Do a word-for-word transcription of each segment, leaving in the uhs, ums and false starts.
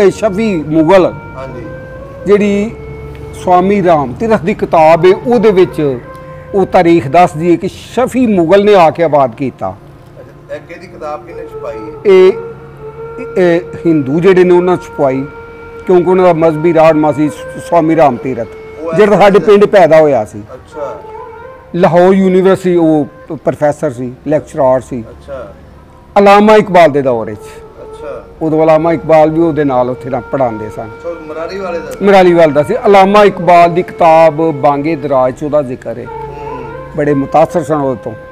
शफी मुगल जिहड़ी स्वामी राम तीरथ की किताब है उहदे विच वो तारीख दस दी है कि शफी मुगल ने आके आबाद किया। हिंदू जिहड़े ने उन्होंने छपवाई क्योंकि उन्होंने मजहबी राहनुमा सी स्वामी राम तीरथ जिहड़ा साडे पिंड पैदा होया सी। लाहौर यूनीवर्सिटी वो प्रोफैसर सी लैक्चरार सी। अलामा इकबाल के दौर उदों अलामा इकबाल भी उहदे नाल उत्थे ना पढ़ाते सन। मरालीवाल दा सी। अलामा इकबाल की किताब बांगे दराज च उहदा जिक्र है। बड़े मुतासर सन उहदे तों।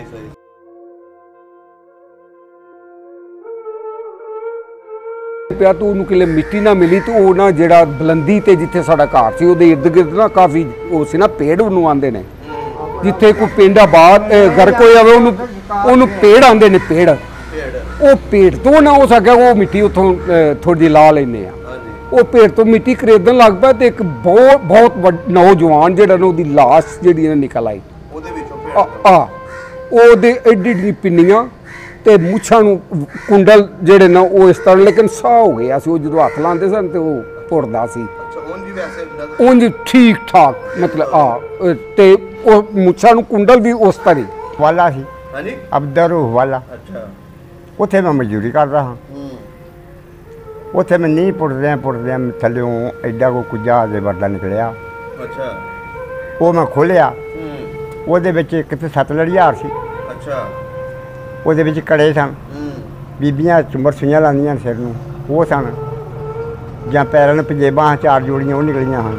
पिया तो उन्होंने किले मिट्टी ना मिली तो वो ना जिहड़ा बुलंदी ते जिथे साडा घर सी उहदे इर्द गिर्द ना काफ़ी वो सी ना पेड़ उन्होंने आंदे ने जिथे कोई पिंड आबाद गर्क हो जाए उन्होंने पेड़ आंदे ने पेड़ वो पेड़ तो ना हो सके वो मिट्टी उतों थोड़ी ला लेने वो पेड़ तो मिट्टी खरीदन लग पाया तो एक बहुत बहुत नौजवान जिहड़ा ना उहदी लाश जिहड़ी निकल आई आ ओहदे एड्डी एड्डी पिन्नियां ते मुछां नूं कुंडल जिहड़े ना वो इस तरह लेकिन साह हो गया सी जो हथ लाते सन तो वो पुरदा सी उंज ठीक ठाक मतलब आ ते मुछां नूं कुंडल भी उस तरह वाला सी अब्दर वाला उत्थे मैं मजदूरी कर रहा हाँ। उत्थे मैं नहीं पुटद्या पुटद्या थल्लों एडा को कुछ जहाज वर्दा निकलिया वो मैं खोलिया ਉਹਦੇ ਵਿੱਚ ਇੱਕ ਤੇ ਸੱਤ ਲੜੀਆਰ ਸੀ। ਅੱਛਾ ਉਹਦੇ ਵਿੱਚ ਕੜੇ ਸਨ ਬੀਬੀਆਂ ਚੁੰਮਰ ਸੂਈਆਂ ਲਾਉਂਦੀਆਂ ਸਿਰ ਨੂੰ ਉਹ ਸਨ ਜਾਂ ਪੈਰਾਂ ਨੂੰ ਪੰਜੇਬਾਂ ਚਾਰ ਜੋੜੀਆਂ ਉਹ ਨਿਕਲੀਆਂ ਹਨ।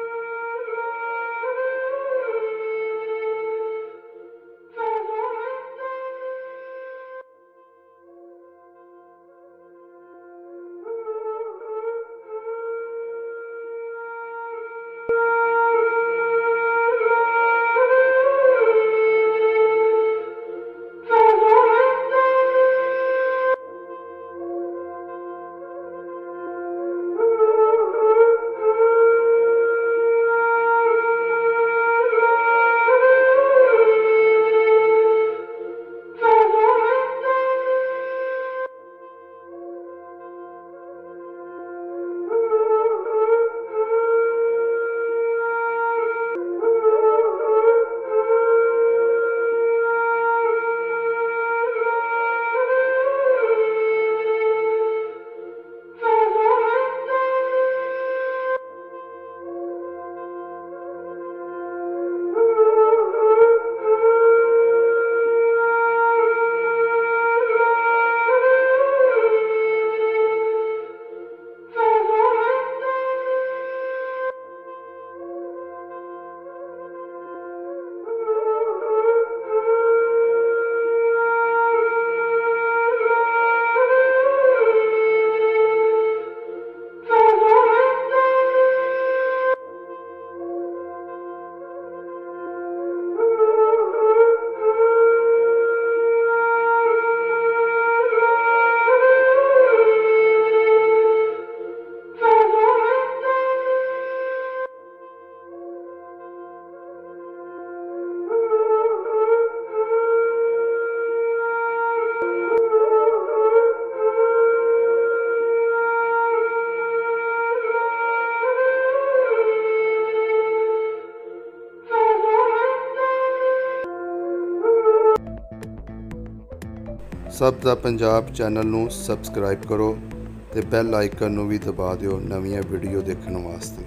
सब दा पंजाब चैनल नूं सबसक्राइब करो ते बैल आइकन नूं भी दबा दिओ नवीं वीडियो देखने वास्ते।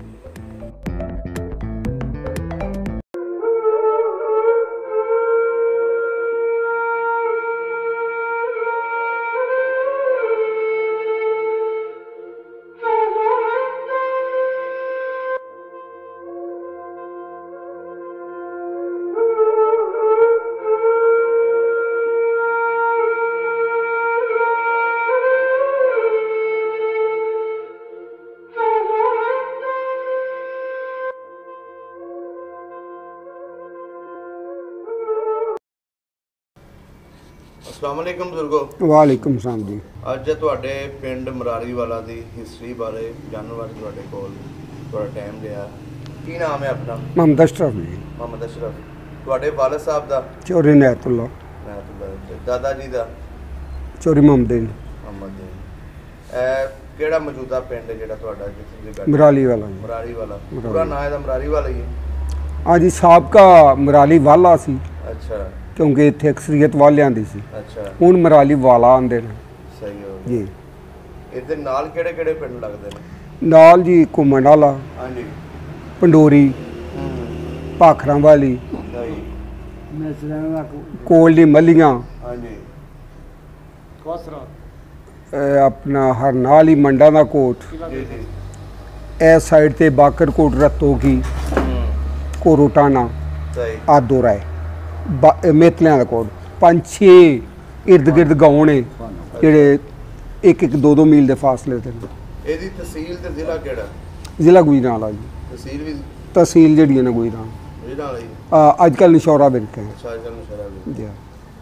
अस्सलाम वालेकुम बुजुर्गो। वालेकुम सलाम जी। अज तुहाडे पिंड मरारीवाला दी हिस्टरी बारे जानने वास्ते तुहाडे कोल थोड़ा टाइम लिया। की नाम है अपना? मोहम्मद अशरफ जी। मोहम्मद अशरफ। तुहाडे वालिद साहब दा? चौरी नैतुल्ला। नैतुल्ला। दादा जी दा? चौरी मोहम्मदीन। मोहम्मदीन। ਕਿਹੜਾ ਮੌਜੂਦਾ ਪਿੰਡ ਹੈ ਜਿਹੜਾ ਤੁਹਾਡਾ ਜਿੱਥੇ ਤੁਸੀਂ ਬੈਠੇ? ਮਰਾਲੀਵਾਲਾ ਜੀ। ਮਰਾਲੀਵਾਲਾ ਪੂਰਾ ਨਾਂ ਇਹਦਾ ਮਰਾਲੀਵਾਲਾ ਹੀ ਹੈ? ਹਾਂ ਜੀ, ਸਾਬਕਾ ਮਰਾਲੀਵਾਲਾ ਸੀ ਅੱਛਾ, ਕਿਉਂਕਿ ਇੱਥੇ ਅਕਸਰੀਅਤ ਵਾਲਿਆਂ ਦੀ ਸੀ। ਅੱਛਾ, ਹੁਣ ਮਰਾਲੀਵਾਲਾ ਆਉਂਦੇ ਨੇ ਸਹੀ ਹੋ ਜੀ। ਇਹਦੇ ਨਾਲ ਕਿਹੜੇ ਕਿਹੜੇ ਪਿੰਡ ਲੱਗਦੇ ਨੇ? ਨਾਲ ਜੀ ਘੁੰਮਣ ਵਾਲਾ, ਹਾਂਜੀ, ਪੰਡੋਰੀ, ਹੂੰ, ਭਾਖਰਾਂ ਵਾਲੀ, ਸਹੀ, ਕੋਲ ਦੀ ਮੱਲੀਆਂ, ਹਾਂਜੀ, ਇਹ ਆਪਣਾ ਹਰਨਾਲ ਹੀ ਮੰਡਾ ਦਾ ਕੋਟ, ਜੀ ਜੀ, ਇਸ ਸਾਈਡ ਤੇ ਬਾਕਰਕੋਟ ਰਤੋ ਕੀ, ਹੂੰ, ਕੋਰੋਟਾਨਾ, ਸਹੀ, ਆਦੋ ਰਾਏ, ਮੇਤਲਿਆਂ ਦਾ ਕੋਟ, ਪੰਜ ਛੇ ਇਰਦ ਗਿਰਦ ਗਾਉਂ ਨੇ ਜਿਹੜੇ ਇੱਕ ਇੱਕ ਦੋ ਦੋ ਮੀਲ ਦੇ ਫਾਸਲੇ ਤੇ ਨੇ। ਇਹਦੀ ਤਹਿਸੀਲ ਤੇ ਜ਼ਿਲ੍ਹਾ ਕਿਹੜਾ? ਜ਼ਿਲ੍ਹਾ ਗੁਜਰਾਂਵਾਲਾ ਜੀ। ਤਹਿਸੀਲ ਵੀ ਤਹਿਸੀਲ ਜਿਹੜੀ ਹੈ ਨਾ ਗੁਜਰਾਂ, ਗੁਜਰਾਂਵਾਲਾ ਹੀ। ਅੱਜ ਕੱਲ੍ਹ ਨਸ਼ੌਰਾ ਵਿਰਕ ਹੈ ਅੱਛਾ, ਜਨ ਨਸ਼ਰਾ ਵੀ। ਜੀ।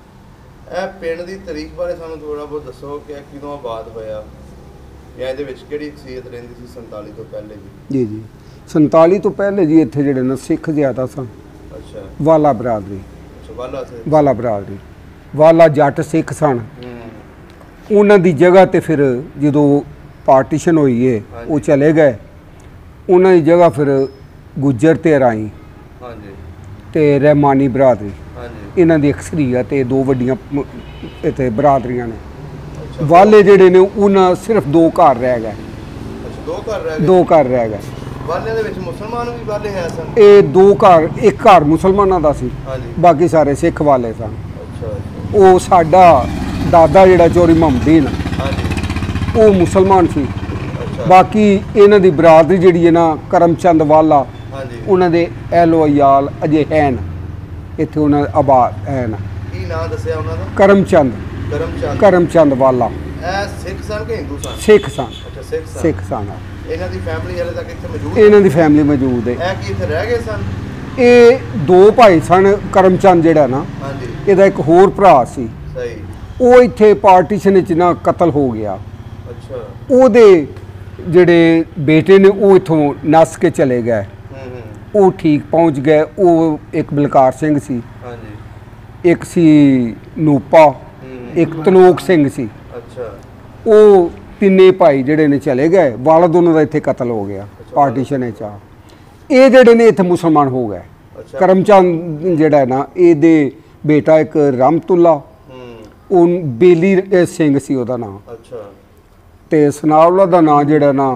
ਇਹ ਪਿੰਡ ਦੀ ਤਾਰੀਖ ਬਾਰੇ ਸਾਨੂੰ ਥੋੜਾ ਬਹੁਤ ਦੱਸੋ ਕਿ ਇਹ ਕਿਦੋਂ ਆਬਾਦ ਹੋਇਆ ਜਾਂ ਇਹਦੇ ਵਿੱਚ ਕਿਹੜੀ ਅਕਸੀਅਤ ਰਹਿੰਦੀ ਸੀ ਸੰਤਾਲੀ ਤੋਂ ਪਹਿਲੇ ਜੀ? ਜੀ ਜੀ ਸੰਤਾਲੀ ਤੋਂ ਪਹਿਲੇ ਜੀ ਇੱਥੇ ਜਿਹੜੇ ਨੇ ਸਿੱਖ ਜ਼ਿਆਦਾ ਸਨ। ਅੱਛਾ, ਵਾਲਾ ਬਰਾਦਰੀ, ਅੱਛਾ, ਵਾਲਾ ਸੇ, ਵਾਲਾ ਬਰਾਦਰੀ, ਵਾਲਾ ਜੱਟ ਸਿੱਖ ਸਨ। ਹੂੰ, ਉਹਨਾਂ ਦੀ ਜਗ੍ਹਾ ਤੇ ਫਿਰ ਜਦੋਂ ਪਾਰਟੀਸ਼ਨ ਹੋਈ ਹੈ ਉਹ ਚਲੇ ਗਏ। ਉਹਨਾਂ ਦੀ ਜਗ੍ਹਾ ਫਿਰ ਗੁੱਜਰ ਤੇ ਰਾਈ ਹਾਂਜੀ, ਤੇ ਰਹਿਮਾਨੀ ਬਰਾਦਰੀ, ਹਾਂਜੀ, ਇਹਨਾਂ ਦੀ ਅਕਸਰੀਅਤ ਇਹ ਦੋ ਵੱਡੀਆਂ ਮ- ਇੱਥੇ ਬਰਾਦਰੀਆਂ ਨੇ। ਅੱਛਾ, ਵਾਲੇ ਜਿਹੜੇ ਨੇ ਉਹਨਾਂ ਸਿਰਫ ਦੋ ਘਰ ਰਹਿ ਗਏ, ਅੱਛਾ, ਦੋ ਘਰ ਰਹਿ ਗਏ? ਦੋ ਘਰ ਰਹਿ ਗਏ। ਵਾਲਿਆਂ ਦੇ ਵਿੱਚ ਮੁਸਲਮਾਨ ਵੀ ਵਾਲੇ ਹੈ ਸਨ? ਇਹ ਦੋ ਘਰ, ਇੱਕ ਘਰ ਮੁਸਲਮਾਨਾਂ ਦਾ ਸੀ, ਹਾਂਜੀ, ਬਾਕੀ ਸਾਰੇ ਸਿੱਖ ਵਾਲੇ ਸਨ। ਅੱਛਾ, ਅੱਛਾ, ਉਹ ਸਾਡਾ ਦਾਦਾ ਜਿਹੜਾ ਚੋਰੀ ਮੁਹੰਮਦੀਨ, ਹਾਂਜੀ, ਉਹ ਮੁਸਲਮਾਨ ਸੀ। ਅੱਛਾ, ਬਾਕੀ ਇਹਨਾਂ ਦੀ ਬਰਾਦਰੀ ਜਿਹੜੀ ਹੈ ਨਾ ਕਰਮਚੰਦ ਵਾਲਾ, ਹਾਂਜੀ, ਉਹਨਾਂ ਦੇ ਐਲੋ ਅਯਾਲ ਅਜੇ ਹਨ ਇੱਥੇ, ਉਹਨਾਂ ਦੇ ਆਬਾਦ ਹਨ। ਕੀ ਨਾਂ ਦੱਸਿਆ ਉਹਨਾਂ ਦਾ? ਕਰਮਚੰਦ, ਕਰਮਚੰਦ। ਕਰਮਚੰਦ ਵਾਲਾ ਇਹ ਸਿੱਖ ਸਨ ਕਿ ਹਿੰਦੂ ਸਨ? ਸਿੱਖ ਸਨ। ਅੱਛਾ, ਸਿੱਖ ਸਨ। ਸਿੱਖ ਸਨ। ਇਹਨਾਂ ਦੀ ਫੈਮਿਲੀ ਹਲੇ ਤੱਕ ਇੱਥੇ ਮੌਜੂਦ ਹੈ? ਇਹਨਾਂ ਦੀ ਫੈਮਿਲੀ ਮੌਜੂਦ ਹੈ। ਇਹ ਕੀ ਇੱਥੇ ਰਹਿ ਗਏ ਸਨ? ਇਹ ਦੋ ਭਾਈ ਸਨ। ਕਰਮਚੰਦ ਜਿਹੜਾ ਨਾ, ਹਾਂਜੀ, ਇਹਦਾ ਇੱਕ ਹੋਰ ਭਰਾ ਸੀ, ਸਹੀ, ਉਹ ਇੱਥੇ ਪਾਰਟੀਸ਼ਨ ਵਿੱਚ ਨਾ ਕਤਲ ਹੋ ਗਿਆ। ਅੱਛਾ, ਉਹਦੇ ਜਿਹੜੇ ਬੇਟੇ ਨੇ ਉਹ ਇੱਥੋਂ ਨੱਸ ਕੇ ਚਲੇ ਗਏ। ਹੂੰ, ਹੂੰ, ਉਹ ਠੀਕ ਪਹੁੰਚ ਗਏ। ਉਹ ਇੱਕ ਬਲਕਾਰ ਸਿੰਘ ਸੀ, ਹਾਂਜੀ, ਇੱਕ ਸੀ ਨੂਪਾ, ਹੂੰ, ਇੱਕ ਤਲੋਕ ਸਿੰਘ ਸੀ। ਅੱਛਾ, ਉਹ ਤਿੰਨੇ ਭਾਈ ਜਿਹੜੇ ਨੇ ਚਲੇ ਗਏ। ਵਾਲਾ ਦੋਨੋਂ ਦਾ ਇੱਥੇ ਕਤਲ ਹੋ ਗਿਆ ਪਾਰਟੀਸ਼ਨ ਵਿੱਚ ਆ। ਇਹ ਜਿਹੜੇ ਨੇ ਇੱਥੇ ਮੁਸਲਮਾਨ ਹੋ ਗਏ। ਅੱਛਾ, ਕਰਮਚੰਦ ਜਿਹੜਾ ਹੈ ਨਾ, ਇਹਦੇ ਬੇਟਾ ਇੱਕ ਰਾਮਤੁੱਲਾ, ਹੂੰ, ਉਹ ਬੇਲੀ ਸਿੰਘ ਸੀ ਉਹਦਾ ਨਾਮ, ਅੱਛਾ, ਤੇ ਸਨਾਵਲਾ ਦਾ ਨਾਂ ਜਿਹੜਾ ਨਾ,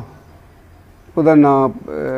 ਉਹਦਾ ਨਾਂ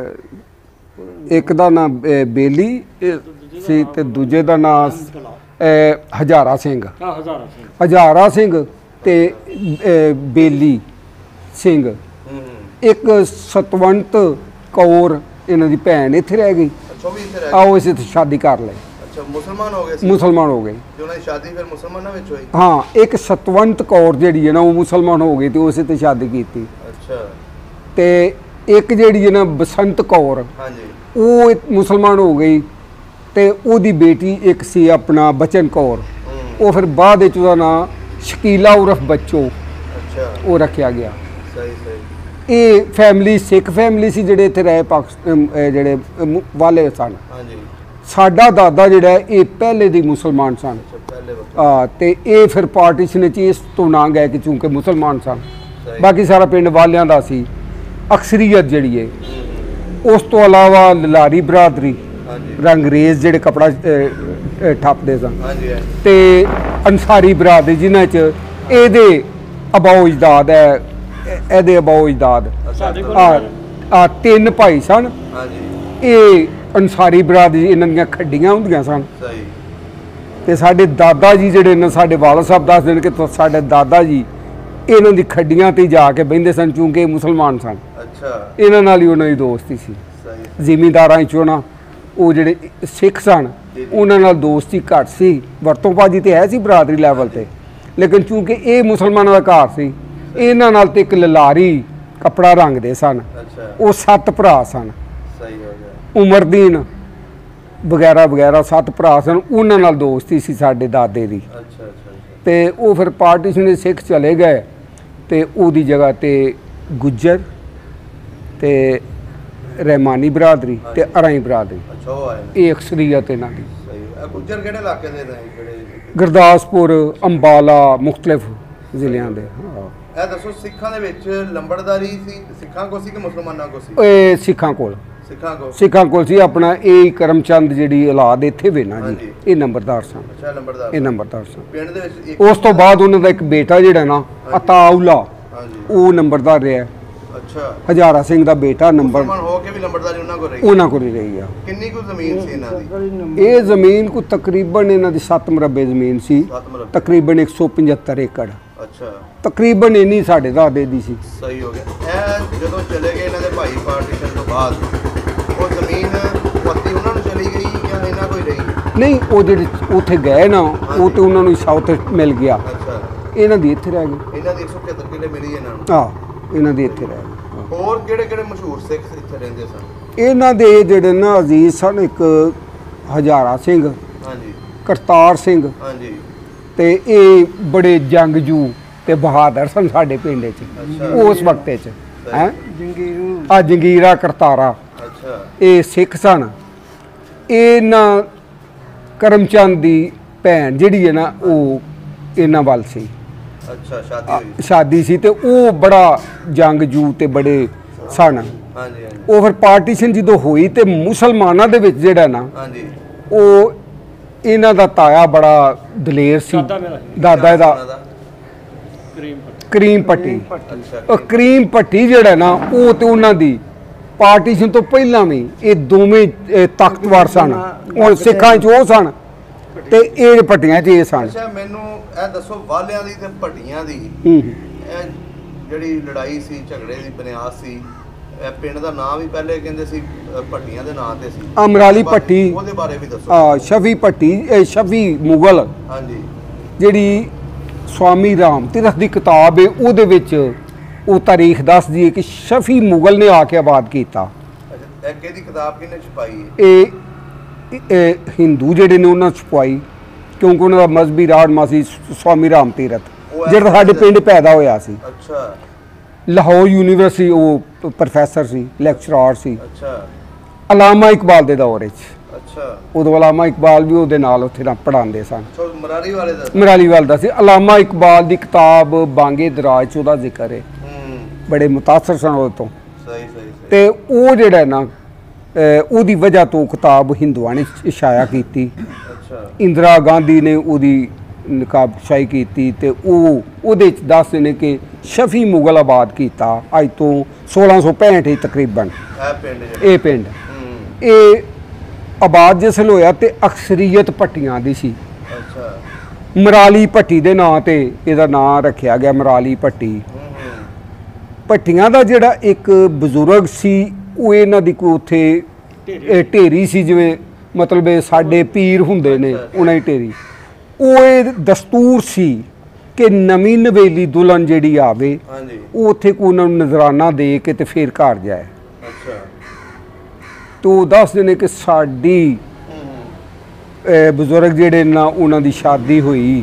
ਇੱਕ ਦਾ ਨਾਂ ਬੇਲੀ ਸੀ ਤੇ ਦੂਜੇ ਦਾ ਨਾਂ ਹਜ਼ਾਰਾ ਸਿੰਘ। ਹਜ਼ਾਰਾ ਸਿੰਘ ਤੇ ਅਹ, ਬੇਲੀ ਸਿੰਘ। ਹੂੰ, ਹੂੰ, ਇੱਕ ਸਤਵੰਤ ਕੌਰ ਇਹਨਾਂ ਦੀ ਭੈਣ ਇੱਥੇ ਰਹਿ ਗਈ। ਅੱਛਾ, ਉਹ ਵੀ ਇੱਥੇ ਰਹਿ ਗਏ? ਆਓ ਇਸੇ ਤੇ ਸ਼ਾਦੀ ਕਰ ਲਈ, ਅੱਛਾ, ਮੁਸਲਮਾਨ ਹੋ ਗਏ ਸੀ? ਮੁਸਲਮਾਨ ਹੋ ਗਏ। ਤੇ ਉਹਨਾਂ ਦੀ ਸ਼ਾਦੀ ਫਿਰ ਮੁਸਲਮਾਨਾਂ ਵਿੱਚ ਹੋਈ? ਹਾਂ, ਇੱਕ ਸਤਵੰਤ ਕੌਰ ਜਿਹੜੀ ਹੈ ਨਾ, ਉਹ ਮੁਸਲਮਾਨ ਹੋ ਗਈ ਤੇ ਉਸੇ ਤੇ ਸ਼ਾਦੀ ਕੀਤੀ। ਅੱਛਾ, ਤੇ ਇੱਕ ਜਿਹੜੀ ਹੈ ਨਾ ਬਸੰਤ ਕੌਰ, ਹਾਂਜੀ, ਉਹ ਇੱਕ ਮੁਸਲਮਾਨ ਹੋ ਗਈ। ਤੇ ਉਹਦੀ ਬੇਟੀ ਇੱਕ ਸੀ ਆਪਣਾ ਬਚਨ ਕੌਰ, ਹੂੰ, ਉਹ ਫਿਰ ਬਾਅਦ ਵਿੱਚ ਉਹਦਾ ਨਾਂ ਸ਼ਕੀਲਾ ਉਰਫ ਬੱਚੋ ਅੱਛਾ, ਉਹ ਰੱਖਿਆ ਗਿਆ। ਸਹੀ, ਸਹੀ, ਇਹ ਫੈਮਿਲੀ ਸਿੱਖ ਫੈਮਿਲੀ ਸੀ ਜਿਹੜੇ ਇੱਥੇ ਰਹੇ, ਪਾਕਿਸਤਾਨ ਜਿਹੜੇ ਮੁ- ਵਾਲੇ ਸਨ। ਹਾਂਜੀ, ਸਾਡਾ ਦਾਦਾ ਜਿਹੜਾ ਹੈ, ਇਹ ਪਹਿਲੇ ਦੀ ਮੁਸਲਮਾਨ ਸਨ। ਅੱਛਾ, ਪਹਿਲੇ ਵਕਤ, ਆ ਤੇ ਇਹ ਫਿਰ ਪਾਰਟੀਸ਼ਨ ਵਿੱਚ ਇਸ ਤੋਂ ਨਾ ਗਏ ਕਿ ਚੂੰਕਿ ਮੁਸਲਮਾਨ ਸਨ। ਸਹੀ, ਬਾਕੀ ਸਾਰਾ ਪਿੰਡ ਵਾਲਿਆਂ ਦਾ ਸੀ ਅਕਸਰੀਅਤ ਜਿਹੜੀ ਹੈ। ਹੂੰ, ਉਸ ਤੋਂ ਇਲਾਵਾ ਲਲਾਰੀ ਬਰਾਦਰੀ, ਹਾਂਜੀ, ਰੰਗਰੇਜ਼ ਜਿਹੜੇ ਕਪੜਾ ਅ, ਅ, ਠੱਪਦੇ ਸਨ, ਹਾਂਜੀ, ਹਾਂਜੀ, ਤੇ ਅਨਸਾਰੀ ਬਰਾਦਰੀ ਜਿਨ੍ਹਾਂ 'ਚ ਇਹਦੇ ਅਬਾਓ ਇਜਦਾਦ ਹੈ, ਇਹ- ਇਹਦੇ ਅਬਾਓ ਇਜਦਾਦ ਆ ਆ ਤਿੰਨ ਭਾਈ ਸਨ। ਹਾਂਜੀ, ਇਹ ਅਨਸਾਰੀ ਬਰਾਦਰੀ, ਇਹਨਾਂ ਦੀਆਂ ਖੱਡੀਆਂ ਹੁੰਦੀਆਂ ਸਨ। ਸਹੀ, ਤੇ ਸਾਡੇ ਦਾਦਾ ਜੀ ਜਿਹੜੇ ਨੇ, ਸਾਡੇ ਵਾਲਾ ਸਾਹਿਬ ਦੱਸਦੇ ਨੇ ਕਿ ਤੁ- ਸਾਡੇ ਦਾਦਾ ਜੀ ਇਹਨਾਂ ਦੀ ਖੱਡੀਆਂ ਤੇ ਜਾ ਕੇ ਬਹਿੰਦੇ ਸਨ, ਚੂੰਕਿ ਇਹ ਮੁਸਲਮਾਨ ਸਨ। ਅੱਛਾ, ਇਹਨਾਂ ਨਾਲ ਹੀ ਉਹਨਾਂ ਦੀ ਦੋਸਤੀ ਸੀ। ਸਹੀ, ਜ਼ਿਮੀਂਦਾਰਾਂ 'ਚੋਂ ਨਾ ਉਹ ਜਿਹੜੇ ਸਿੱਖ ਸਨ, ਜੀ, ਜੀ, ਉਹਨਾਂ ਨਾਲ ਦੋਸਤੀ ਘੱਟ ਸੀ। ਵਰਤੋਂਬਾਜ਼ੀ ਤੇ ਹੈ ਸੀ ਬਰਾਦਰੀ ਲੈਵਲ ਤੇ, ਲੇਕਿਨ ਚੂੰਕਿ ਇਹ ਮੁਸਲਮਾਨਾਂ ਦਾ ਘਰ ਸੀ, ਇਹਨਾਂ ਨਾਲ ਤੇ ਇੱਕ ਲਲਾਰੀ ਕੱਪੜਾ ਰੰਗਦੇ ਸਨ। ਅੱਛਾ, ਉਹ ਸੱਤ ਭਰਾ ਸਨ, ਸਹੀ ਹੋ ਗਿਆ, ਉਮਰਦੀਨ ਵਗੈਰਾ ਵਗੈਰਾ ਸੱਤ ਭਰਾ ਸਨ। ਉਹਨਾਂ ਨਾਲ ਦੋਸਤੀ ਸੀ ਸਾਡੇ ਦਾਦੇ ਦੀ। ਅੱਛਾ, ਅੱਛਾ, ਅੱਛਾ, ਤੇ ਉਹ ਫਿਰ ਪਾਰਟੀਸ਼ਨ ਦੇ ਸਿੱਖ ਚਲੇ ਗਏ ਤੇ ਉਹਦੀ ਜਗ੍ਹਾ ਤੇ ਗੁੱਜਰ ਤੇ ਰਹਿਮਾਨੀ ਬਰਾਦਰੀ ਤੇ ਅਰਾਈ ਬਰਾਦਰੀ, ਅੱਛਾ, ਉਹ ਆਏ ਨੇ, ਇਹ ਅਕਸਰੀਅਤ ਇਹਨਾਂ ਦੀ। ਸਹੀ। ਇਹ ਗੁੱਜਰ ਕਿਹੜੇ ਇਲਾਕੇ ਦੇ ਨੇ ਜਿਹੜੇ? ਗੁਰਦਾਸਪੁਰ, ਅੰਬਾਲਾ, ਮੁਖਤਲਿਫ ਜ਼ਿਲ੍ਹਿਆਂ ਦੇ। ਹਾਂ, ਇਹ ਦੱਸੋ ਸਿੱਖਾਂ ਦੇ ਵਿੱਚ ਲੰਬੜਦਾਰੀ ਸੀ ਸਿੱਖਾਂ ਕੋਲ ਸੀ ਕਿ ਮੁਸਲਮਾਨਾਂ ਕੋਲ ਸੀ? ਇਹ ਸਿੱਖਾਂ ਕੋਲ ਸਿੱਖਾਂ ਕੋਲ ਸਿੱਖਾਂ ਕੋਲ ਸੀ। ਆਪਣਾ ਇਹ ਕਰਮਚੰਦ ਜਿਹੜੀ ਔਲਾਦ ਇੱਥੇ ਵੇ ਨਾ ਜੀ, ਇਹ ਨੰਬਰਦਾਰ ਸਨ। ਅੱਛਾ ਲੰਬੜਦਾਰ ਇਹ ਨੰਬਰਦਾਰ ਸਨ। ਪਿੰਡ ਦੇ ਵਿੱਚ ਇੱਕ ਉਸ ਤੋਂ ਬਾਅਦ ਉਹਨਾਂ ਦਾ ਇੱਕ ਬੇਟਾ ਜਿਹੜਾ ਨਾ ਅਤਾਉਲਾ, ਹਾਂਜੀ ਉਹ ਨੰਬਰਦਾਰ ਰਿਹਾ। ਅੱਛਾ ਹਜ਼ਾਰਾ ਸਿੰਘ ਦਾ ਬੇਟਾ ਨੰਬਰ ਮੁਸਲਮਾਨ ਹੋ ਕੇ ਵੀ ਲੰਬੜਦਾਰੀ ਉਹਨਾਂ ਕੋਲ ਰਹੀ? ਉਹਨਾਂ ਕੋਲ ਹੀ ਰਹੀ ਆ। ਕਿੰਨੀ ਕੁ ਜ਼ਮੀਨ ਸੀ ਇਹਨਾਂ ਦੀ? ਇਹ ਜ਼ਮੀਨ ਕੋ ਤਕਰੀਬਨ ਇਹਨਾਂ ਦੀ ਸੱਤ ਮਰਬੇ ਜ਼ਮੀਨ ਸੀ, ਸੱਤ ਮਰਬੇ ਤਕਰੀਬਨ ਇੱਕ ਸੌ ਪਝੱਤਰ ਏਕੜ। ਅੱਛਾ ਤਕਰੀਬਨ ਇੰਨੀ ਸਾਡੇ ਦਾਦੇ ਦੀ ਸੀ। ਸਹੀ ਹੋ ਗਿਆ। ਇਹ ਜਦੋਂ ਚਲੇ ਗਏ ਇਹਨਾਂ ਦੇ ਭਾਈ ਪਾਰਟੀਸ਼ਨ ਤੋਂ ਬਾਅਦ ਉਹ ਜ਼ਮੀਨ ਪੱਤੀ ਉਹਨਾਂ ਨੂੰ ਚਲੀ ਗਈ ਜਾਂ ਇਹਨਾਂ ਕੋਈ ਰਹੀ? ਨਹੀਂ, ਉਹ ਜਿਹੜੇ ਉੱਥੇ ਗਏ ਨਾ ਉਹ ਤੇ ਉਹਨਾਂ ਨੂੰ ਸਾਊਥ ਮਿਲ ਗਿਆ। ਅੱਛਾ ਇਹਨਾਂ ਦੀ ਇੱਥੇ ਰਹਿ ਗਈ। ਇਹਨਾਂ ਦੀ ਇੱਕ ਸੌ ਪਝੱਤਰ ਕਿੱਲੇ ਮਿਲੀ ਇਹਨਾਂ ਨੂੰ? ਆਹ ਇਹਨਾਂ ਦੀ ਇੱਥੇ ਰਹਿ ਗਈ। ਹੋਰ ਕਿਹੜੇ ਕਿਹੜੇ ਮਸ਼ਹੂਰ ਸਿੱਖ ਇੱਥੇ ਰਹਿੰਦੇ ਸਨ? ਇਹਨਾਂ ਦੇ ਜਿਹੜੇ ਨਾ ਅਜ਼ੀਜ਼ ਸਨ, ਇੱਕ ਹਜ਼ਾਰਾ ਸਿੰਘ, ਹਾਂਜੀ ਕਰਤਾਰ ਸਿੰਘ, ਹਾਂਜੀ ਤੇ ਇਹ ਬੜੇ ਜੰਗਜੂ ਤੇ ਬਹਾਦਰ ਸਨ ਸਾਡੇ ਪਿੰਡ 'ਚ ਉਸ ਵਕਤ 'ਚ। ਹੈ ਆ ਜੰਗੀਰਾ ਕਰਤਾਰਾ, ਅੱਛਾ ਇਹ ਸਿੱਖ ਸਨ। ਇਹਨਾਂ ਕਰਮਚੰਦ ਦੀ ਭੈਣ ਜਿਹੜੀ ਹੈ ਨਾ ਉਹ ਇਹਨਾਂ ਵੱਲ ਸੀ। ਅੱਛਾ ਸ਼ਾਦੀ ਹੋਈ? ਸ਼ਾਦੀ ਸੀ ਤੇ ਉਹ ਬੜਾ ਜੰਗਜੂ ਤੇ ਬੜੇ ਸਨ। ਹਾਂਜੀ ਹਾਂਜੀ ਉਹ ਫਿਰ ਪਾਰਟੀਸ਼ਨ ਜਦੋਂ ਹੋਈ ਤੇ ਮੁਸਲਮਾਨਾਂ ਦੇ ਵਿੱਚ ਜਿਹੜਾ ਨਾ ਹਾਂਜੀ ਉਹ ਇਹਨਾਂ ਦਾ ਤਾਇਆ ਬੜਾ ਦਲੇਰ ਸੀ, ਦਾਦਾ ਇਹਦਾ ਕਰੀਮ ਪੱਟੀ। ਉਹ ਕਰੀਮ ਪੱਟੀ ਜਿਹੜਾ ਨਾ ਉਹ ਤੇ ਉਹਨਾਂ ਦੀ ਪਾਰਟੀਸ਼ਨ ਤੋਂ ਪਹਿਲਾਂ ਵੀ ਇਹ ਦੋਵੇਂ ਇਹ ਤਾਕਤਵਰ ਸਨ। ਉਹ ਸਿੱਖਾਂ 'ਚ ਉਹ ਸਨ ਤੇ ਇਹ ਪੱਟੀਆਂ 'ਚ ਇਹ ਸਨ। ਅੱਛਾ ਮੈਨੂੰ ਇਹ ਦੱਸੋ ਵਾਲਿਆਂ ਦੀ ਤੇ ਭੱਟੀਆਂ ਦੀ ਹੂੰ ਇਹ ਜਿਹੜੀ ਲੜਾਈ ਸੀ ਝਗੜੇ ਦੀ ਬੁਨਿਆਦ ਸੀ, ਇਹ ਪਿੰਡ ਦਾ ਨਾਮ ਵੀ ਪਹਿਲੇ ਕਹਿੰਦੇ ਸੀ ਅ, ਭੱਟੀਆਂ ਦੇ ਨਾਂ ਤੇ ਸੀ। ਅਮਰਾਲੀ ਭੱਟੀ, ਉਹਦੇ ਬਾਰੇ ਵੀ ਦੱਸੋ। ਆ ਸ਼ਫੀ ਭੱਟੀ, ਇਹ ਸ਼ਫੀ ਮੁਗਲ ਹਾਂਜੀ ਜਿਹੜੀ ਸਵਾਮੀ ਰਾਮ ਤਿਰਥ ਦੀ ਕਿਤਾਬ ਹੈ ਉਹਦੇ ਵਿੱਚ ਉਹ ਤਾਰੀਖ ਦੱਸਦੀ ਹੈ ਕਿ ਸ਼ਫੀ ਮੁਗਲ ਨੇ ਆ ਕੇ ਆਬਾਦ ਕੀਤਾ। ਅੱਛਾ ਇਹ ਕਿਹਦੀ ਕਿਤਾਬ ਕਿਹਨੇ ਛਪਾਈ ਹੈ? ਇਹ ਇਹ ਹਿੰਦੂ ਜਿਹੜੇ ਨੇ ਉਹਨਾਂ ਛਪਾਈ, ਕਿਉਂਕਿ ਉਹਨਾਂ ਦਾ ਮਜ਼ਹਬੀ ਰਾਹਨੁਮਾ ਸੀ ਸਵਾਮੀ ਰਾਮ ਤੀਰਥ, ਜਿਹੜਾ ਸਾਡੇ ਪਿੰਡ ਪੈਦਾ ਹੋਇਆ ਸੀ। ਅੱਛਾ ਲਾਹੌਰ ਯੂਨੀਵਰਸਿਟੀ ਉਹ ਪ੍ਰੋਫੈਸਰ ਸੀ, ਲੈਕਚਰਾਰ ਸੀ। ਅੱਛਾ ਅਲਾਮਾ ਇਕਬਾਲ ਦੇ ਦੌਰ ਵਿੱਚ। ਅੱਛਾ ਉਦੋਂ ਅਲਾਮਾ ਇਕਬਾਲ ਵੀ ਉਹਦੇ ਨਾਲ ਉੱਥੇ ਨਾ ਪੜ੍ਹਾਉਂਦੇ ਸਨ। ਸੋ ਮਰਾਰੀ ਵਾਲੇ ਦਾ ਮਰਾਲੀਵਾਲ ਦਾ ਸੀ। ਅਲਾਮਾ ਇਕਬਾਲ ਦੀ ਕਿਤਾਬ ਬਾਂਗੇ ਦਰਾਜ 'ਚ ਉਹਦਾ ਜ਼ਿਕਰ ਹੈ। ਹੂੰ ਬੜੇ ਮੁਤਾਸਰ ਸਨ ਉਹ ਤੋਂ। ਸਹੀ ਸਹੀ ਸਹੀ। ਤੇ ਉਹ ਜਿਹੜਾ ਨਾ ਅਹ ਉਹਦੀ ਵਜ੍ਹਾ ਤੋਂ ਕਿਤਾਬ ਹਿੰਦੂਆਂ ਨੇ ਇਸ਼ਾਇਆ ਕੀਤੀ। ਅੱਛਾ ਇੰਦਰਾ ਗਾਂਧੀ ਨੇ ਉਹਦੀ ਨਕਾਬਸ਼ਾਹੀ ਕੀਤੀ ਤੇ ਉਹ ਉਹਦੇ 'ਚ ਦੱਸਦੇ ਨੇ ਕਿ ਸ਼ਫੀ ਮੁਗਲ ਆਬਾਦ ਕੀਤਾ ਅੱਜ ਤੋਂ ਸੋਲਾਂ ਸੌ ਪੈਂਹਠ ਤਕਰੀਬਨ ਇਹ ਪਿੰਡ ਜਿਹੜਾ ਇਹ ਪਿੰਡ। ਹੂੰ ਇਹ ਆਬਾਦ ਜਿਸ ਵੇਲੇ ਹੋਇਆ ਤੇ ਅਕਸਰੀਅਤ ਭੱਟੀਆਂ ਦੀ ਸੀ। ਅੱਛਾ ਮਰਾਲੀ ਭੱਟੀ ਦੇ ਨਾਂ ਤੇ ਇਹਦਾ ਨਾਂ ਰੱਖਿਆ ਗਿਆ, ਮਰਾਲੀ ਭੱਟੀ। ਹੂੰ ਹੂੰ ਭੱਟੀਆਂ ਦਾ ਜਿਹੜਾ ਇੱਕ ਬਜ਼ੁਰਗ ਸੀ ਉਹ ਇਹਨਾਂ ਦੀ ਕੋਈ ਉੱਥੇ ਇਹ ਢੇਰੀ ਸੀ, ਜਿਵੇਂ ਮਤਲਬ ਇਹ ਸਾਡੇ ਪੀਰ ਹੁੰਦੇ ਨੇ ਉਹਨਾਂ ਦੀ ਢੇਰੀ। ਉਹ ਇਹ ਦਸਤੂਰ ਸੀ ਕਿ ਨਵੀਂ ਨਵੇਲੀ ਦੁਲਹਨ ਜਿਹੜੀ ਆਵੇ ਹਾਂਜੀ ਉਹ ਉੱਥੇ ਕੋਈ ਉਹਨਾਂ ਨੂੰ ਨਜ਼ਰਾਨਾ ਦੇ ਕੇ ਤੇ ਫਿਰ ਘਰ ਜਾਏ। ਅੱਛਾ ਤੋ ਦੱਸਦੇ ਨੇ ਕਿ ਸਾਡੀ ਹੂੰ ਹੂੰ ਇਹ ਬਜ਼ੁਰਗ ਜਿਹੜੇ ਨਾ ਉਹਨਾਂ ਦੀ ਸ਼ਾਦੀ ਹੋਈ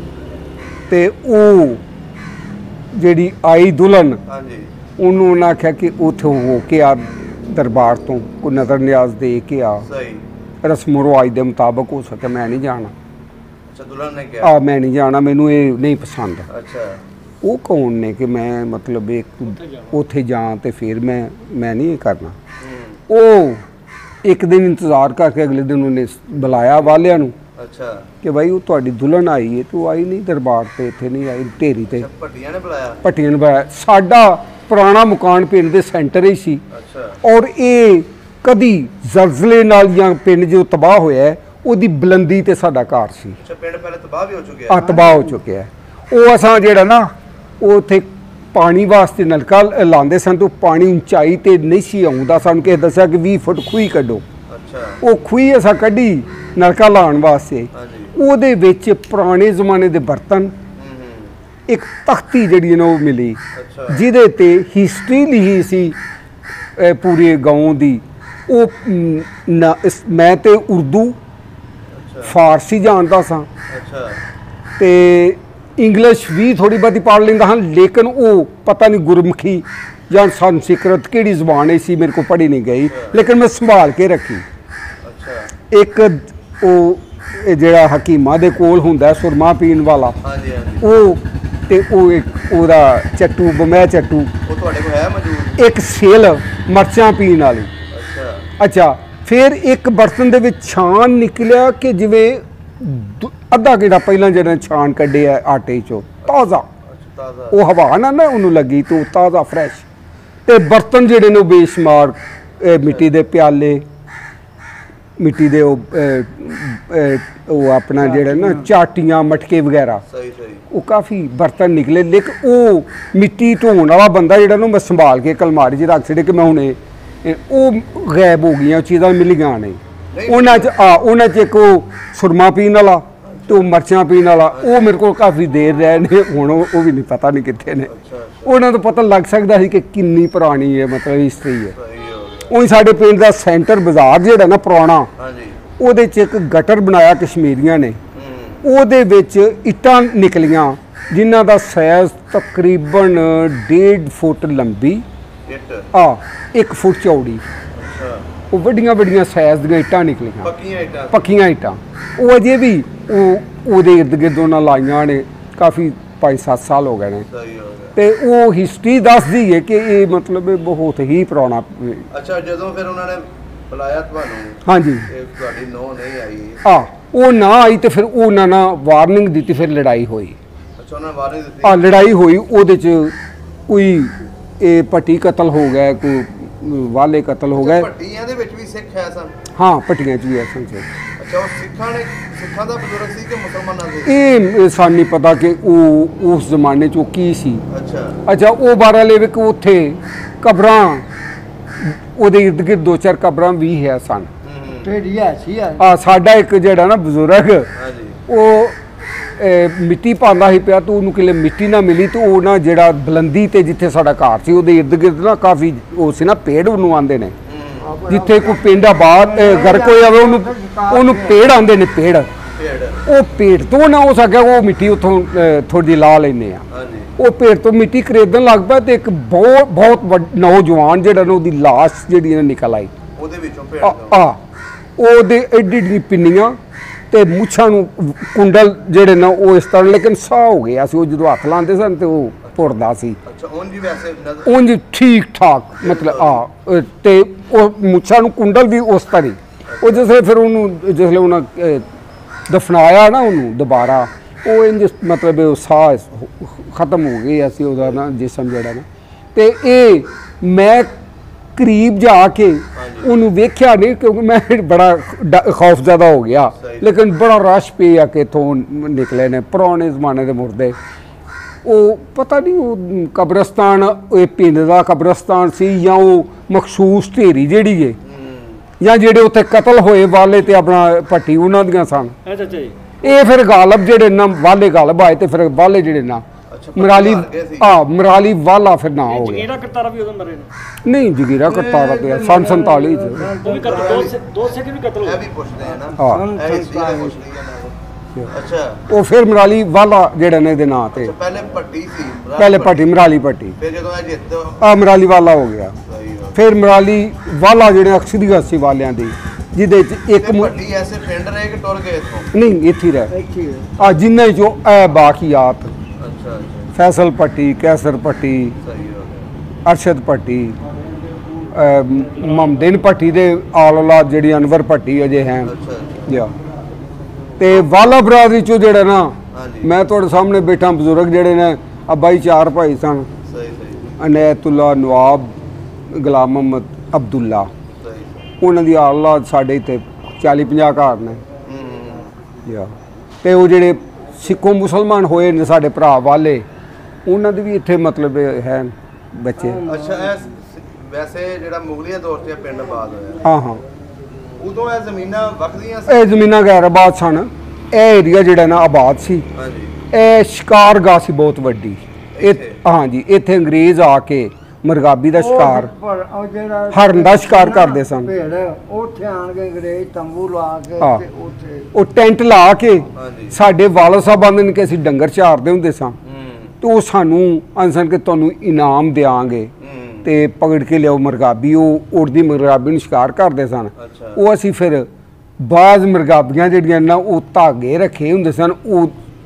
ਤੇ ਉਹ ਜਿਹੜੀ ਆਈ ਦੁਲਹਨ ਹਾਂਜੀ ਉਹਨੂੰ ਉਹਨਾਂ ਆਖਿਆ ਕਿ ਉੱਥੇ ਹੋ ਕੇ ਆ ਦਰਬਾਰ ਤੋਂ ਕੋਈ ਨਜ਼ਰ ਨਿਆਜ਼ ਦੇ ਕੇ ਆ। ਸਹੀ। ਰਸਮ ਰਿਵਾਜ ਦੇ ਮੁਤਾਬਕ ਹੋ ਸਕੇ ਮੈਂ ਨਹੀਂ ਜਾਣਾ। ਅੱਛਾ ਦੁਲਹਨ ਨੇ ਕਿਹਾ ਆ ਮੈਂ ਨਹੀਂ ਜਾਣਾ, ਮੈਨੂੰ ਇਹ ਨਹੀਂ ਪਸੰਦ। ਅੱਛਾ ਉਹ ਕੌਣ ਨੇ ਕਿ ਮੈਂ ਮਤਲਬ ਇੱਕ ਉੱਥੇ ਜਾਂ ਤੇ ਫਿਰ ਮੈਂ ਮੈਂ ਨਹੀਂ ਇਹ ਕਰਨਾ। ਹੂੰ ਉਹ ਇੱਕ ਦਿਨ ਇੰਤਜ਼ਾਰ ਕਰਕੇ ਅਗਲੇ ਦਿਨ ਉਹਨੇ ਬੁਲਾਇਆ ਵਾਲਿਆਂ ਨੂੰ ਅੱਛਾ ਕਿ ਭਾਈ ਉਹ ਤੁਹਾਡੀ ਦੁਲਹਨ ਆਈ ਹੈ, ਤੂੰ ਆਈ ਨਹੀਂ ਦਰਬਾਰ ਤੇ, ਇੱਥੇ ਨਹੀਂ ਆਈ ਢੇਰੀ ਤੇ। ਅੱਛਾ ਭੱਟੀਆਂ ਨੇ ਬੁਲਾਇਆ? ਭੱਟੀਆਂ ਨੇ ਬੁਲਾਇਆ। ਸਾਡਾ ਪੁਰਾਣਾ ਮਕਾਨ ਪਿੰਡ ਦੇ ਸੈਂਟਰ ਹੀ ਸੀ ਅੱਛਾ ਔਰ ਇਹ ਕਦੀ ਜ਼ਲਜ਼ਲੇ ਨਾਲ ਜਾਂ ਪਿੰਡ ਜੋ ਤਬਾਹ ਹੋਇਆ ਹੈ, ਉਹਦੀ ਬੁਲੰਦੀ ਤੇ ਸਾਡਾ ਘਰ ਸੀ। ਅੱਛਾ ਪਿੰਡ ਪਹਿਲੇ ਤਬਾਹ ਵੀ ਹੋ ਚੁੱਕਿਆ? ਆ ਤਬਾਹ ਹੋ ਚੁੱਕਿਆ। ਉਹ ਅਸਾਂ ਜਿਹੜਾ ਨਾ ਉਹ ਉੱਥੇ ਪਾਣੀ ਵਾਸਤੇ ਨਲਕਾ ਲਾਉਂਦੇ ਸਨ, ਤਾਂ ਪਾਣੀ ਉਚਾਈ ਤੇ ਨਹੀਂ ਸੀ ਆਉਂਦਾ। ਸਾਨੂੰ ਕਿਸੇ ਦੱਸਿਆ ਕਿ ਵੀਹ ਫੁੱਟ ਖੂਹੀ ਕੱਢੋ। ਅੱਛਾ ਉਹ ਖੂਹੀ ਅਸਾਂ ਕੱਢੀ ਨਲਕਾ ਲਾਉਣ ਵਾਸਤੇ। ਹਾਂਜੀ ਉਹਦੇ ਵਿੱਚ ਪੁਰਾਣੇ ਜ਼ਮਾਨੇ ਦੇ ਬਰਤਨ, ਹੂੰ ਹੂੰ ਇੱਕ ਤਖਤੀ ਜਿਹੜੀ ਨਾ ਉਹ ਮਿਲੀ ਅੱਛਾ ਜਿਹਦੇ ਤੇ ਹਿਸਟਰੀ ਲਿਖੀ ਸੀ ਅਹ ਪੂਰੇ ਗਾਉਂ ਦੀ। ਉਹ ਮ, ਨਾ ਇਸ- ਮੈਂ ਤੇ ਉਰਦੂ ਅੱਛਾ ਫਾਰਸੀ ਜਾਣਦਾ ਸਾਂ ਅੱਛਾ ਤੇ ਇੰਗਲਿਸ਼ ਵੀ ਥੋੜੀ ਬਹੁਤੀ ਪੜ੍ਹ ਲੈਂਦਾ ਹਾਂ, ਲੇਕਿਨ ਉਹ ਪਤਾ ਨਹੀਂ ਗੁਰਮੁਖੀ ਜਾਂ ਸੰਸਕ੍ਰਿਤ ਕਿਹੜੀ ਜ਼ਬਾਨ ਸੀ ਮੇਰੇ ਕੋਲ ਪੜ੍ਹੀ ਨਹੀਂ ਗਈ, ਲੇਕਿਨ ਮੈਂ ਸੰਭਾਲ ਕੇ ਰੱਖੀ। ਅੱਛਾ ਇੱਕ ਉਹ ਇਹ ਜਿਹੜਾ ਹਕੀਮਾਂ ਦੇ ਕੋਲ ਹੁੰਦਾ ਸੁਰਮਾ ਪੀਣ ਵਾਲਾ, ਹਾਂਜੀ ਹਾਂਜੀ ਉਹ ਤੇ ਉਹ ਇੱਕ ਉਹਦਾ ਚੱਟੂ ਬਮੈ ਚੱਟੂ ਉਹ ਤੁਹਾਡੇ ਕੋਲ ਹੈ ਮੌਜੂਦ? ਇੱਕ ਸੇਲ ਮਰਚਾਂ ਪੀਣ ਵਾਲੀ। ਅੱਛਾ ਅੱਛਾ ਫਿਰ ਇੱਕ ਬਰਤਨ ਦੇ ਵਿੱਚ ਛਾਣ ਨਿਕਲਿਆ ਕਿ ਜਿਵੇਂ ਦੁ- ਅੱਧਾ ਘੰਟਾ ਪਹਿਲਾਂ ਜਿਹੜਾ ਛਾਣ ਕੱਢਿਆ ਆਟੇ ਚੋਂ ਤਾਜ਼ਾ, ਅੱਛਾ ਤਾਜ਼ਾ। ਉਹ ਹਵਾ ਨਾ ਨਾ ਉਹਨੂੰ ਲੱਗੀ ਤੋਂ ਤਾਜ਼ਾ ਫਰੈਸ਼। ਤੇ ਬਰਤਨ ਜਿਹੜੇ ਨੇ ਉਹ ਬੇਸ਼ੁਮਾਰ ਇਹ ਮਿੱਟੀ ਦੇ ਪਿਆਲੇ, ਮਿੱਟੀ ਦੇ ਉਹ ਅਹ, ਅਹ, ਉਹ ਆਪਣਾ ਜਿਹੜਾ ਨਾ ਚਾਟੀਆਂ ਮਟਕੇ ਵਗੈਰਾ, ਸਹੀ ਸਹੀ। ਉਹ ਕਾਫੀ ਬਰਤਨ ਨਿਕਲੇ। ਲੇਕਿਨ ਉਹ ਮਿੱਟੀ ਢੋਣ ਵਾਲਾ ਬੰਦਾ ਜਿਹੜਾ ਨੂੰ ਮੈਂ ਸੰਭਾਲ ਕੇ ਕਲਮਾਰੀ 'ਚ ਰੱਖ ਛੱਡੇ ਕਿ ਮੈਂ ਹੁਣੇ ਇਹ- ਉਹ ਗਾਇਬ ਹੋ ਗਈਆਂ, ਉਹ ਚੀਜ਼ਾਂ ਮਿਲੀਆਂ ਨਹੀਂ। ਉਹਨਾਂ 'ਚ ਆ ਉਹਨਾਂ 'ਚ ਇੱਕ ਉਹ ਸੁਰਮਾ ਪੀਣ ਵਾਲਾ ਤੇ ਉਹ ਮਰਚਾਂ ਪੀਣ ਵਾਲਾ, ਉਹ ਮੇਰੇ ਕੋਲ ਕਾਫੀ ਦੇਰ ਰਹੇ ਨੇ, ਹੁਣ ਉਹ ਉਹ ਵੀ ਨਹੀਂ ਪਤਾ ਨਹੀਂ ਕਿੱਥੇ ਨੇ। ਉਹਨਾਂ ਤੋਂ ਪਤਾ ਲੱਗ ਸਕਦਾ ਸੀ ਕਿ ਕਿੰਨੀ ਪੁਰਾਣੀ ਹੈ ਮਤਲਬ ਹਿਸਟਰੀ ਹੈ। ਸਹੀ ਹੋ ਗਿਆ। ਉਹ ਸਾਡੇ ਪਿੰਡ ਦਾ ਸੈਂਟਰ ਬਾਜ਼ਾਰ ਜਿਹੜਾ ਨਾ ਪੁਰਾਣਾ, ਹਾਂਜੀ ਉਹਦੇ 'ਚ ਇੱਕ ਗਟਰ ਬਣਾਇਆ ਕਸ਼ਮੀਰੀਆਂ ਨੇ, ਹੂੰ ਉਹਦੇ ਵਿੱਚ ਇੱਟਾਂ ਨਿਕਲੀਆਂ ਜਿਨ੍ਹਾਂ ਦਾ ਸਾਈਜ਼ ਤਕਰੀਬਨ ਡੇਢ ਫੁੱਟ ਲੰਬੀ ਇੱਟ ਆ ਇੱਕ ਫੁੱਟ ਚੌੜੀ, ਅੱਛਾ ਉਹ ਵੱਡੀਆਂ ਵੱਡੀਆਂ ਸਾਈਜ਼ ਦੀਆਂ ਇੱਟਾਂ ਨਿਕਲੀਆਂ, ਪੱਕੀਆਂ ਇੱਟਾਂ ਪੱਕੀਆਂ ਇੱਟਾਂ। ਉਹ ਅਜੇ ਵੀ ਉਹ ਉਹਦੇ ਇਰਦ ਗਿਰਦ ਉਹਨਾਂ ਲਾਈਆਂ ਨੇ, ਕਾਫੀ ਪੰਜ ਸੱਤ ਸਾਲ ਹੋ ਗਏ ਨੇ। ਸਹੀ ਹੋ ਗਿਆ। ਤੇ ਉਹ ਹਿਸਟਰੀ ਦੱਸਦੀ ਹੈ ਕਿ ਇਹ ਮਤਲਬ ਇਹ ਬਹੁਤ ਹੀ ਪੁਰਾਣਾ। ਅੱਛਾ ਜਦੋਂ ਫਿਰ ਉਹਨਾਂ ਨੇ ਬੁਲਾਇਆ ਤੁਹਾਨੂੰ, ਹਾਂਜੀ ਇਹ ਤੁਹਾਡੀ ਨੋ ਨਹੀਂ ਆਈ? ਆ ਉਹ ਨਾ ਆਈ ਤੇ ਫਿਰ ਉਹਨਾਂ ਨੇ ਵਾਰਨਿੰਗ ਦਿੱਤੀ, ਫਿਰ ਲੜਾਈ ਹੋਈ। ਅੱਛਾ ਉਹਨਾਂ ਨੇ ਵਾਰਨਿੰਗ ਦਿੱਤੀ? ਆ ਲੜਾਈ ਹੋਈ, ਉਹਦੇ 'ਚ ਕੋਈ ਇਹ ਭੱਟੀ ਕਤਲ ਹੋ ਗਿਆ, ਕੋਈ ਵਾਲੇ ਕਤਲ ਹੋ ਗਏ। ਭੱਟੀਆਂ ਦੇ ਵਿੱਚ ਵੀ ਸਿੱਖ ਹੈ ਸਨ? ਹਾਂ ਭੱਟੀਆਂ 'ਚ ਵੀ ਐ ਸੰਸੇ। ਅੱਛਾ ਉਹ ਸਿੱਖਾਂ ਨੇ, ਸਿੱਖਾਂ ਦਾ ਬਜ਼ੁਰਗ ਸੀ ਕਿ ਮੁਸਲਮਾਨਾਂ ਦੇ? ਇਹ ਸਾਨੂੰ ਨਹੀਂ ਪਤਾ ਕਿ ਉਹ ਉਸ ਜ਼ਮਾਨੇ 'ਚ ਉਹ ਕੀ ਸੀ। ਅੱਛਾ ਅੱਛਾ ਉਹ ਬਾਰਾਲੇ ਵਿੱਚ ਉੱਥੇ ਕਬਰਾਂ, ਉਹਦੇ ਇਰਦ ਗਿਰਦ ਦੋ ਚਾਰ ਕਬਰਾਂ ਵੀ ਹੈ ਸਨ। ਆ ਸਾਡਾ ਇੱਕ ਜਿਹੜਾ ਨਾ ਬਜ਼ੁਰਗ, ਹਾਂਜੀ ਉਹ ਅਹ, ਮਿੱਟੀ ਪਾਉਂਦਾ ਸੀ ਪਿਆ, ਤਾਂ ਉਹਨੂੰ ਕਿਲੇ ਮਿੱਟੀ ਨਾ ਮਿਲੀ, ਤਾਂ ਉਹ ਨਾ ਜਿਹੜਾ ਬੁਲੰਦੀ ਤੇ ਜਿੱਥੇ ਸਾਡਾ ਘਰ ਸੀ ਉਹਦੇ ਇਰਦ ਗਿਰਦ ਨਾ ਕਾਫੀ ਉਹ ਸੀ ਨਾ ਪੇੜ ਉਹਨੂੰ ਆਉਂਦੇ ਨੇ, ਜਿੱਥੇ ਕੋਈ ਪਿੰਡ ਆਬਾਦ ਗਰਕ ਹੋਇਆ ਹੋਵੇ ਉਹਨੂੰ ਉਹਨੂੰ ਪੇੜ ਆਉਂਦੇ ਨੇ, ਪੇੜ। ਭੇੜ ਉਹ ਪੇੜ ਤੋਂ ਨਾ ਹੋ ਸਕਿਆ, ਉਹ ਮਿੱਟੀ ਉੱਥੋਂ ਥੋੜੀ ਜਿਹੀ ਲਾ ਲੈਂਦੇ ਆ। ਹਾਂਜੀ ਉਹ ਪੇੜ ਤੋਂ ਮਿੱਟੀ ਖਰੀਦਣ ਲੱਗ ਪਿਆ ਤੇ ਇੱਕ ਬਹੁਤ ਬਹੁਤ ਵੱਡ- ਨੌਜਵਾਨ ਜਿਹੜਾ ਨਾ ਉਹਦੀ ਲਾਸ਼ ਜਿਹੜੀ ਨਾ ਨਿਕਲ ਆਈ। ਉਹਦੇ ਵਿੱਚੋਂ ਭੇੜ ਆ ਤੋਂ? ਆ ਉਹਦੇ ਐਡੀ ਐਡੀ ਪਿੰਨੀਆਂ ਤੇ ਮੁੱਛਾਂ ਨੂੰ ਕੁੰਡਲ ਜਿਹੜੇ ਨਾ ਉਹ ਇਸ ਤਰ੍ਹਾਂ, ਲੇਕਿਨ ਸਾਹ ਹੋ ਗਿਆ ਸੀ। ਉਹ ਜਦੋਂ ਹੱਥ ਲਾਉਂਦੇ ਸਨ ਤੇ ਉਹ ਪੁਰਦਾ ਸੀ। ਅੱਛਾ ਉਂਝ ਹੀ ਵੈਸੇ ਨਜ਼ਰ? ਉਂਝ ਠੀਕ ਠਾਕ ਮਤਲਬ ਆ ਅ, ਤੇ ਉਹ ਮੁੱਛਾਂ ਨੂੰ ਕੁੰਡਲ ਵੀ ਉਸ ਤਰ੍ਹਾਂ ਹੀ। ਉਹ ਜਿਸਲੇ ਫਿਰ ਉਹਨੂੰ ਜਿਸਲੇ ਉਹਨਾਂ ਅ, ਦਫਨਾਇਆ ਨਾ ਉਹਨੂੰ ਦੁਬਾਰਾ, ਉਹ ਇੰਜ ਮਤਲਬ ਉਹ ਸਾਹ ਖਤਮ ਹੋ ਗਿਆ ਸੀ ਉਹਦਾ ਨਾ ਜਿਸਮ ਜਿਹੜਾ ਨਾ। ਤੇ ਇਹ ਮੈਂ ਕਰੀਬ ਜਾ ਕੇ ਉਹਨੂੰ ਵੇਖਿਆ ਨਹੀਂ ਕਿਉਂਕਿ ਮੈਂ ਬੜਾ ਖੌਫ ਜ਼ਿਆਦਾ ਹੋ ਗਿਆ, ਲੇਕਿਨ ਬੜਾ ਰਸ਼ ਪਿਆ ਕਿ ਇੱਥੋਂ ਨਿਕਲੇ ਨੇ ਪੁਰਾਣੇ ਜ਼ਮਾਨੇ ਦੇ ਮੁਰਦੇ। ਉਹ ਪਤਾ ਨਹੀਂ ਉਹ ਕਬਰਸਤਾਨ, ਇਹ ਪਿੰਡ ਦਾ ਕਬਰਸਤਾਨ ਸੀ ਜਾਂ ਉਹ ਮਖਸੂਸ ਢੇਰੀ ਜਿਹੜੀ ਹੈ, ਜਾਂ ਜਿਹੜੇ ਉੱਥੇ ਕਤਲ ਹੋਏ ਵਾਲੇ ਤੇ ਆਪਣਾ ਭੱਟੀ ਉਹਨਾਂ ਦੀਆਂ ਸਨ। ਅੱਛਾ ਜੀ ਇਹ ਫਿਰ ਗਾਲਬ ਜਿਹੜੇ ਨਾ ਵਾਲੇ ਗਾਲਬ ਆਏ ਤੇ ਫਿਰ ਵਾਲੇ ਜਿਹੜੇ ਨਾ ਮਰਾਲੀ ਆ ਮਰਾਲੀ ਵਾਲਾ ਫਿਰ ਨਾ ਹੋ ਗਿਆ। ਜਗੀਰਾ ਕਰਤਾਰਾ ਵੀ ਉਦੋਂ ਮਰੇ ਨੇ? ਨਹੀਂ ਜਗੀਰਾ ਕਰਤਾਰਾ ਤੇ ਸੰਨ ਸੰਤਾਲੀ ਚ ਉਹ ਵੀ ਕਤਲ, ਦੋ ਸਿੱਖ ਦੋ ਸਿੱਖ ਵੀ ਕਤਲ ਇਹ ਹੋਏ। ਵੀ ਪੁੱਛਦੇ ਆ ਨਾ, ਹਾਂ ਇਹ ਹਿਸਟਰੀ ਦਾ ਪੁੱਛਦੇ ਆ ਨਾ। ਅੱਛਾ ਉਹ ਫਿਰ ਮਰਾਲੀ ਵਾਲਾ ਜਿਹੜਾ ਨੇ ਦੇ ਨਾਂ ਤੇ ਅੱਛਾ ਪਹਿਲੇ ਭੱਟੀ ਸੀ? ਪਹਿਲੇ ਭੱਟੀ ਮਰਾਲੀ ਭੱਟੀ, ਫਿਰ ਜਦੋਂ ਇਹ ਜਿੱਤ ਆ ਮਰਾਲੀ ਵਾਲਾ ਹੋ ਗਿਆ। ਸਹੀ ਹੋ ਫਿਰ ਮਰਾਲੀ ਵਾਲਾ ਜਿਹੜੇ ਅਕਸਰੀ ਗਾਸੀ ਵਾਲਿਆਂ ਦੀ, ਜਿਹਦੇ ਚ ਇੱਕ ਤੇ ਮੁ- ਭੱਟੀ ਐਸੇ ਪਿੰਡ ਰਹੇ ਕਿ ਟੁਰ ਗਏ ਇੱਥੋਂ? ਨਹੀਂ ਇੱਥੇ ਹੀ ਰਹਿ ਆ ਜਿੰਨੇ ਚੋਂ ਇਹ ਬਾਕੀਆਤ ਅੱਛਾ ਅੱਛਾ ਫੈਸਲ ਭੱਟੀ, ਕੈਸਰ ਭੱਟੀ, ਸਹੀ ਹੋ ਗਿਆ। ਅਰਸ਼ਦ ਭੱਟੀ, ਮਮਦਿਨ ਭੱਟੀ ਦੇ ਆਲ ਔਲਾਦ ਜਿਹੜੀ ਅਨਵਰ ਭੱਟੀ ਅਜੇ ਹੈ ਅੱਛਾ ਅੱਛਾ ਜਾਂ ਤੇ ਵਾਲਾ ਬਰਾਦਰੀ ਚੋਂ ਜਿਹੜਾ ਨਾ, ਹਾਂਜੀ ਮੈਂ ਤੁਹਾਡੇ ਸਾਹਮਣੇ ਬੈਠਾ ਬਜ਼ੁਰਗ ਜਿਹੜੇ ਨੇ ਆ ਬਾਈ ਚਾਰ ਭਾਈ ਸਨ, ਸਹੀ ਸਹੀ ਅਨੈਤੁੱਲਾ, ਨਵਾਬ, ਗੁਲਾਮ ਮੁਹੰਮਦ, ਅਬਦੁੱਲਾ, ਸਹੀ ਉਹਨਾਂ ਦੀ ਔਲਾਦ ਸਾਡੇ ਇੱਥੇ ਚਾਲੀ ਪੰਜਾਹ ਘਰ ਨੇ। ਹੂੰ ਜਾਂ ਤੇ ਉਹ ਜਿਹੜੇ ਸਿੱਖੋ ਮੁਸਲਮਾਨ ਹੋਏ ਨੇ ਸਾਡੇ ਭਰਾ ਵਾਲੇ, ਉਹਨਾਂ ਦੇ ਵੀ ਇੱਥੇ ਮਤਲਬ ਹੈ ਬੱਚੇ। ਅੱਛਾ ਇਹ ਸ- ਵੈਸੇ ਜਿਹੜਾ ਮੁਗਲੀਆ ਦੌਰ 'ਚ ਇਹ ਪਿੰਡ ਆਬਾਦ ਹੋਇਆ, ਹਾਂ ਹਾਂ ਉਦੋਂ ਇਹ ਜ਼ਮੀਨਾਂ ਵਖਦੀਆਂ ਸੀ? ਇਹ ਜ਼ਮੀਨਾਂ ਗੈਰ ਆਬਾਦ ਸਨ। ਇਹ ਏਰੀਆ ਜਿਹੜਾ ਨਾ ਆਬਾਦ ਸੀ। ਹਾਂਜੀ ਇਹ ਸ਼ਿਕਾਰਗਾਹ ਸੀ ਬਹੁਤ ਵੱਡੀ। ਇਹ ਇੱਥੇ? ਹਾਂਜੀ ਇੱਥੇ ਅੰਗਰੇਜ਼ ਆ ਕੇ ਮੁਰਗਾਬੀ ਦਾ ਸ਼ਿਕਾਰ, ਹਰਨ ਦਾ ਸ਼ਿਕਾਰ ਕਰਦੇ ਸਨ। ਉੱਥੇ ਆਣ ਕੇ ਅੰਗਰੇਜ਼ ਤੰਬੂ ਲਾ ਕੇ ਹਾਂ। ਤੇ ਉੱਥੇ ਉਹ ਟੈਂਟ ਲਾ ਕੇ ਹਾਂਜੀ ਸਾਡੇ ਵਾਲਾ ਸਾਹਿਬ ਆਂਦੇ ਨੇ ਕਿ ਅਸੀਂ ਡੰਗਰ ਚਾਰਦੇ ਹੁੰਦੇ ਸਾਂ, ਹੂੰ ਤੇ ਉਹ ਸਾਨੂੰ ਆਂਸਨ ਕਿ ਤੁਹਾਨੂੰ ਇਨਾਮ ਦਿਆਂਗੇ ਹੂੰ ਤੇ ਪਕੜ ਕੇ ਲਿਆਓ ਮੁਰਗਾਬੀ। ਉਹ ਉੜਦੀ ਮੁਰਗਾਬੀ ਨੂੰ ਸ਼ਿਕਾਰ ਕਰਦੇ ਸਨ। ਅੱਛਾ ਉਹ ਅਸੀਂ ਫਿਰ ਬਾਜ਼ ਮੁਰਗਾਬੀਆਂ ਜਿਹੜੀਆਂ ਨਾ ਉਹ ਧਾਗੇ ਰੱਖੇ ਹੁੰਦੇ ਸਨ, ਉਹ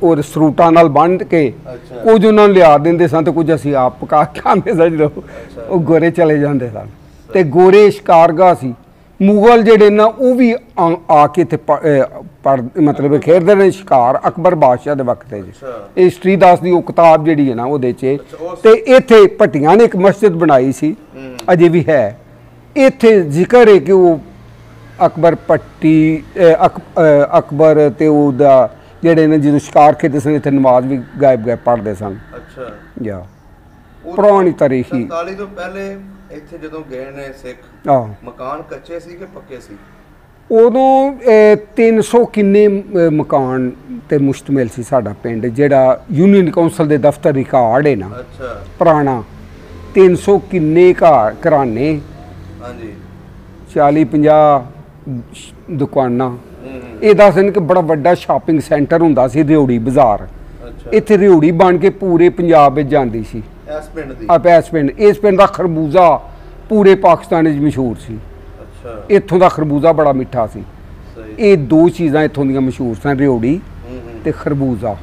ਔਰ ਸਰੂਟਾਂ ਨਾਲ ਬੰਨ੍ਹ ਕੇ ਅੱਛਾ। ਕੁਝ ਉਹਨਾਂ ਨੂੰ ਲਿਆ ਦਿੰਦੇ ਸਨ ਤੇ ਕੁਝ ਅਸੀਂ ਆਪ ਪਕਾ ਕੇ ਖਾਂਦੇ ਸਾਂ ਜਦੋਂ ਉਹ ਗੋਰੇ ਚਲੇ ਜਾਂਦੇ ਸਨ। ਤੇ ਗੋਰੇ ਸ਼ਿਕਾਰਗਾਹ ਸੀ। ਮੁਗਲ ਜਿਹੜੇ ਨਾ ਉਹ ਵੀ ਆ ਆ ਕੇ ਇੱਥੇ ਪ- ਅਹ ਪੜ੍ਹ ਮਤਲਬ ਖੇਡਦੇ ਨੇ ਸ਼ਿਕਾਰ ਅਕਬਰ ਬਾਦਸ਼ਾਹ ਦੇ ਵਕਤ 'ਚ। ਅੱਛਾ। ਇਹ ਹਿਸਟਰੀ ਦੱਸ ਦੀ ਉਹ ਕਿਤਾਬ ਜਿਹੜੀ ਹੈ ਨਾ ਉਹਦੇ 'ਚ ਅੱਛਾ, ਉਸ- ਤੇ ਇੱਥੇ ਭੱਟੀਆਂ ਨੇ ਇੱਕ ਮਸਜਿਦ ਬਣਾਈ ਸੀ, ਹੂੰ। ਅਜੇ ਵੀ ਹੈ। ਇੱਥੇ ਜ਼ਿਕਰ ਹੈ ਕਿ ਉਹ ਅਕਬਰ ਪੱਟੀ ਅਹ ਅਕ ਅਹ ਅਕਬਰ ਤੇ ਉਹਦਾ ਜਿਹੜੇ ਨੇ ਜਦੋਂ ਸ਼ਿਕਾਰ ਖੇਡਦੇ ਸਨ ਇੱਥੇ ਨਮਾਜ਼ ਵੀ ਗਾਇਬ ਗਾਇਬ ਪੜ੍ਹਦੇ ਸਨ। ਅੱਛਾ। ਜਾਂ ਉਦੋਂ ਪੁਰਾਣੀ ਤਾਰੀਖੀ ਸੰਤਾਲੀ ਤੋਂ ਪਹਿਲੇ ਇੱਥੇ ਜਦੋਂ ਗਏ ਨੇ ਸਿੱਖ ਆਹ ਮਕਾਨ ਕੱਚੇ ਸੀ ਕਿ ਪੱਕੇ ਸੀ? ਉਦੋਂ ਤਿੰਨ ਸੌ ਕਿੰਨੇ ਅਹ, ਮਕਾਨ ਤੇ ਮੁਸ਼ਤਮਿਲ ਸੀ ਸਾਡਾ ਪਿੰਡ, ਜਿਹੜਾ ਯੂਨੀਅਨ ਕੌਂਸਲ ਦੇ ਦਫ਼ਤਰ ਰਿਕਾਰਡ ਹੈ ਨਾ ਅੱਛਾ। ਪੁਰਾਣਾ। ਤਿੰਨ ਸੌ ਕਿੰਨੇ ਘਰ ਘਰਾਣੇ, ਹਾਂਜੀ। ਚਾਲੀ ਪੰਜਾਹ ਦੁਕਾਨਾਂ। ਹੂੰ ਹੂੰ। ਇਹ ਦੱਸਦੇ ਨੇ ਕਿ ਬੜਾ ਵੱਡਾ ਸ਼ਾਪਿੰਗ ਸੈਂਟਰ ਹੁੰਦਾ ਸੀ ਰਿਉੜੀ ਬਾਜ਼ਾਰ। ਅੱਛਾ। ਇੱਥੇ ਰਿਉੜੀ ਬਣ ਕੇ ਪੂਰੇ ਪੰਜਾਬ ਵਿੱਚ ਜਾਂਦੀ ਸੀ। ਇਸ ਪਿੰਡ ਦੀ? ਆ ਇਸ ਪਿੰਡ ਇਸ ਪਿੰਡ ਦਾ ਖਰਬੂਜ਼ਾ ਪੂਰੇ ਪਾਕਿਸਤਾਨ ਵਿੱਚ ਮਸ਼ਹੂਰ ਸੀ। ਅੱਛਾ। ਇੱਥੋਂ ਦਾ ਖਰਬੂਜ਼ਾ ਬੜਾ ਮਿੱਠਾ ਸੀ। ਸਹੀ। ਇਹ ਦੋ ਚੀਜ਼ਾਂ ਇੱਥੋਂ ਦੀਆਂ ਮਸ਼ਹੂਰ ਸਨ, ਰਿਉੜੀ ਹੂੰ ਹੂੰ। ਤੇ ਖਰਬੂਜ਼ਾ।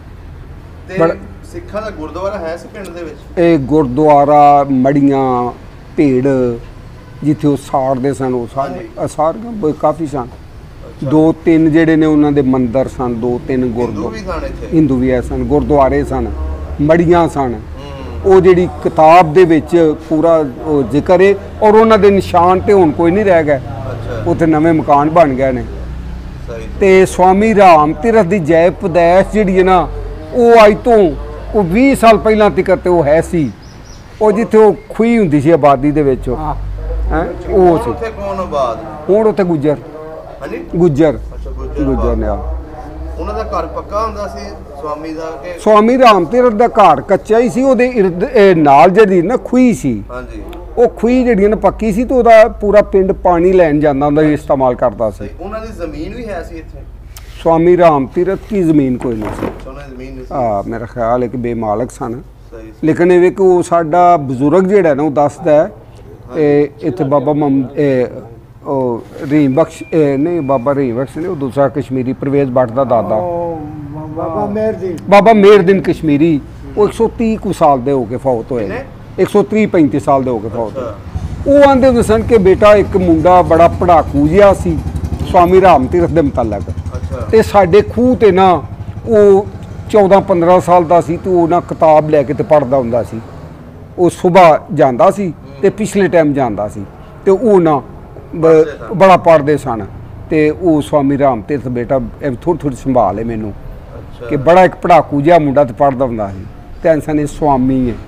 ਤੇ ਬੜਾ- ਸਿੱਖਾਂ ਦਾ ਗੁਰਦੁਆਰਾ ਹੈ ਸੀ ਪਿੰਡ ਦੇ ਵਿੱਚ? ਇਹ ਗੁਰਦੁਆਰਾ, ਮੜੀਆਂ, ਭੇੜ ਜਿੱਥੇ ਉਹ ਸਾੜਦੇ ਸਨ, ਉਹ ਹਾਂਜੀ। ਸਾਰ ਸਾਰੀਆਂ ਬ- ਕਾਫੀ ਸਨ। ਅੱਛਾ। ਦੋ ਤਿੰਨ ਜਿਹੜੇ ਨੇ ਉਹਨਾਂ ਦੇ ਮੰਦਿਰ ਸਨ, ਦੋ ਤਿੰਨ ਹਿੰਦੂ ਗੁਰਦੁਆਰੇ ਵੀ ਸਨ ਇੱਥੇ? ਹਿੰਦੂ ਵੀ ਐ ਸਨ, ਗੁਰਦੁਆਰੇ ਸਨ, ਮੜੀਆਂ ਸਨ। ਹੂੰ। ਉਹ ਜਿਹੜੀ ਕਿਤਾਬ ਦੇ ਵਿੱਚ ਪੂਰਾ ਉਹ ਜ਼ਿਕਰ ਹੈ, ਔਰ ਉਹਨਾਂ ਦੇ ਨਿਸ਼ਾਨ ਤੇ ਹੁਣ ਕੋਈ ਨਹੀਂ ਰਹਿ ਗਿਆ। ਅੱਛਾ। ਉੱਥੇ ਨਵੇਂ ਮਕਾਨ ਬਣ ਗਏ ਨੇ। ਸਹੀ। ਤੇ ਸਵਾਮੀ ਰਾਮ ਤੀਰਥ ਦੀ ਜੈ ਪਦੈਸ਼ ਜਿਹੜੀ ਹੈ ਨਾ, ਉਹ ਅੱਜ ਤੋਂ ਉਹ ਵੀਹ ਸਾਲ ਪਹਿਲਾਂ ਤੱਕ ਤੇ ਉਹ ਹੈ ਸੀ। ਉਹ ਜਿੱਥੇ ਉਹ ਖੂਹੀ ਹੁੰਦੀ ਸੀ ਆਬਾਦੀ ਦੇ ਵਿੱਚ, ਹਾਂ। ਹੈ ਉਹ ਹੁਣ ਸੀ। ਉੱਥੇ ਕੌਣ ਆਬਾਦ? ਹੁਣ ਉੱਥੇ ਗੁੱਜਰ ਹਾਂਜੀ। ਗੁੱਜਰ ਅੱਛਾ, ਗੁੱਜਰ ਗੁੱਜਰ ਨੇ ਆ। ਉਹਨਾਂ ਦਾ ਘਰ ਪੱਕਾ ਹੁੰਦਾ ਸੀ ਸਵਾਮੀ ਦਾ ਕਿ? ਸਵਾਮੀ ਰਾਮ ਤੀਰਥ ਦਾ ਘਰ ਕੱਚਾ ਹੀ ਸੀ। ਉਹਦੇ ਇਰਦ ਇਹ ਨਾਲ ਜਿਹੜੀ ਨਾ ਖੂਹੀ ਸੀ, ਹਾਂਜੀ। ਉਹ ਖੂਹੀ ਜਿਹੜੀ ਨਾ ਪੱਕੀ ਸੀ ਤੇ ਉਹਦਾ ਪੂਰਾ ਪਿੰਡ ਪਾਣੀ ਲੈਣ ਜਾਂਦਾ ਹੁੰਦਾ ਸੀ, ਇਸਤੇਮਾਲ ਕਰਦਾ ਸੀ। ਸਹੀ। ਉਹਨਾਂ ਦੀ ਜ਼ਮੀਨ ਵੀ ਹੈ ਸੀ ਇੱਥੇ? स्वामी राम तीरथ की ज़मीन कोई नहीं सी। ਉਹਨਾਂ ਦੀ ਜ਼ਮੀਨ ਨਹੀਂ ਸੀ? हाँ मेरा ख्याल है कि बेमालक सन। ਸਹੀ। लेकिन ये कि वो साडा बजुर्ग जिहड़ा ना वो दसदा है इत्थे बाबा मम रीम बख्श ए, नहीं बाबा रीम बख्श नहीं, वो दूसरा कश्मीरी परवेज भट्ट दा दादा ਉਹ ਬਾਬਾ ਮੇਰ ਦੀ बाबा मेहरदीन कश्मीरी, वो एक सौ तीह कु साल दे हो के फौत होए, किन्ने? एक सौ तीह पैंती साल दे हो के फौत होए। ਅੱਛਾ। ਉਹ ਆਂਦੇ ਹੁੰਦੇ ਸਨ ਕਿ ਬੇਟਾ ਇੱਕ ਮੁੰਡਾ ਬੜਾ ਪੜਾਕੂ ਜਿਹਾ ਸੀ ਸਵਾਮੀ ਰਾਮ ਤੀਰਥ ਦੇ ਮੁਤਲਕ, ਅੱਛਾ। ਤੇ ਸਾਡੇ ਖੂਹ ਤੇ ਨਾ ਉਹ ਚੌਦਾਂ ਪੰਦਰਾਂ ਸਾਲ ਦਾ ਸੀ ਤੇ ਉਹ ਨਾ ਕਿਤਾਬ ਲੈ ਕੇ ਤੇ ਪੜ੍ਹਦਾ ਹੁੰਦਾ ਸੀ। ਉਹ ਸਵੇਰ ਜਾਂਦਾ ਸੀ ਤੇ ਪਿਛਲੇ ਟਾਈਮ ਜਾਂਦਾ ਸੀ ਤੇ ਉਹ ਨਾ ਬ- ਪੜ੍ਹਦੇ ਸਨ। ਬੜਾ ਪੜ੍ਹਦੇ ਸਨ। ਤੇ ਉਹ ਸਵਾਮੀ ਰਾਮ ਤੀਰਥ ਬੇਟਾ ਥੋੜ੍ਹੀ ਥੋੜ੍ਹੀ ਸੰਭਾਲ ਹੈ ਮੈਨੂੰ ਅੱਛਾ। ਕਿ ਬੜਾ ਇੱਕ ਪੜਾਕੂ ਜਿਹਾ ਮੁੰਡਾ ਤੇ ਪੜ੍ਹਦਾ ਹੁੰਦਾ ਸੀ ਤੇ ਇਨਸਾਨ ਇਹ ਸਵਾਮੀ ਹੈ।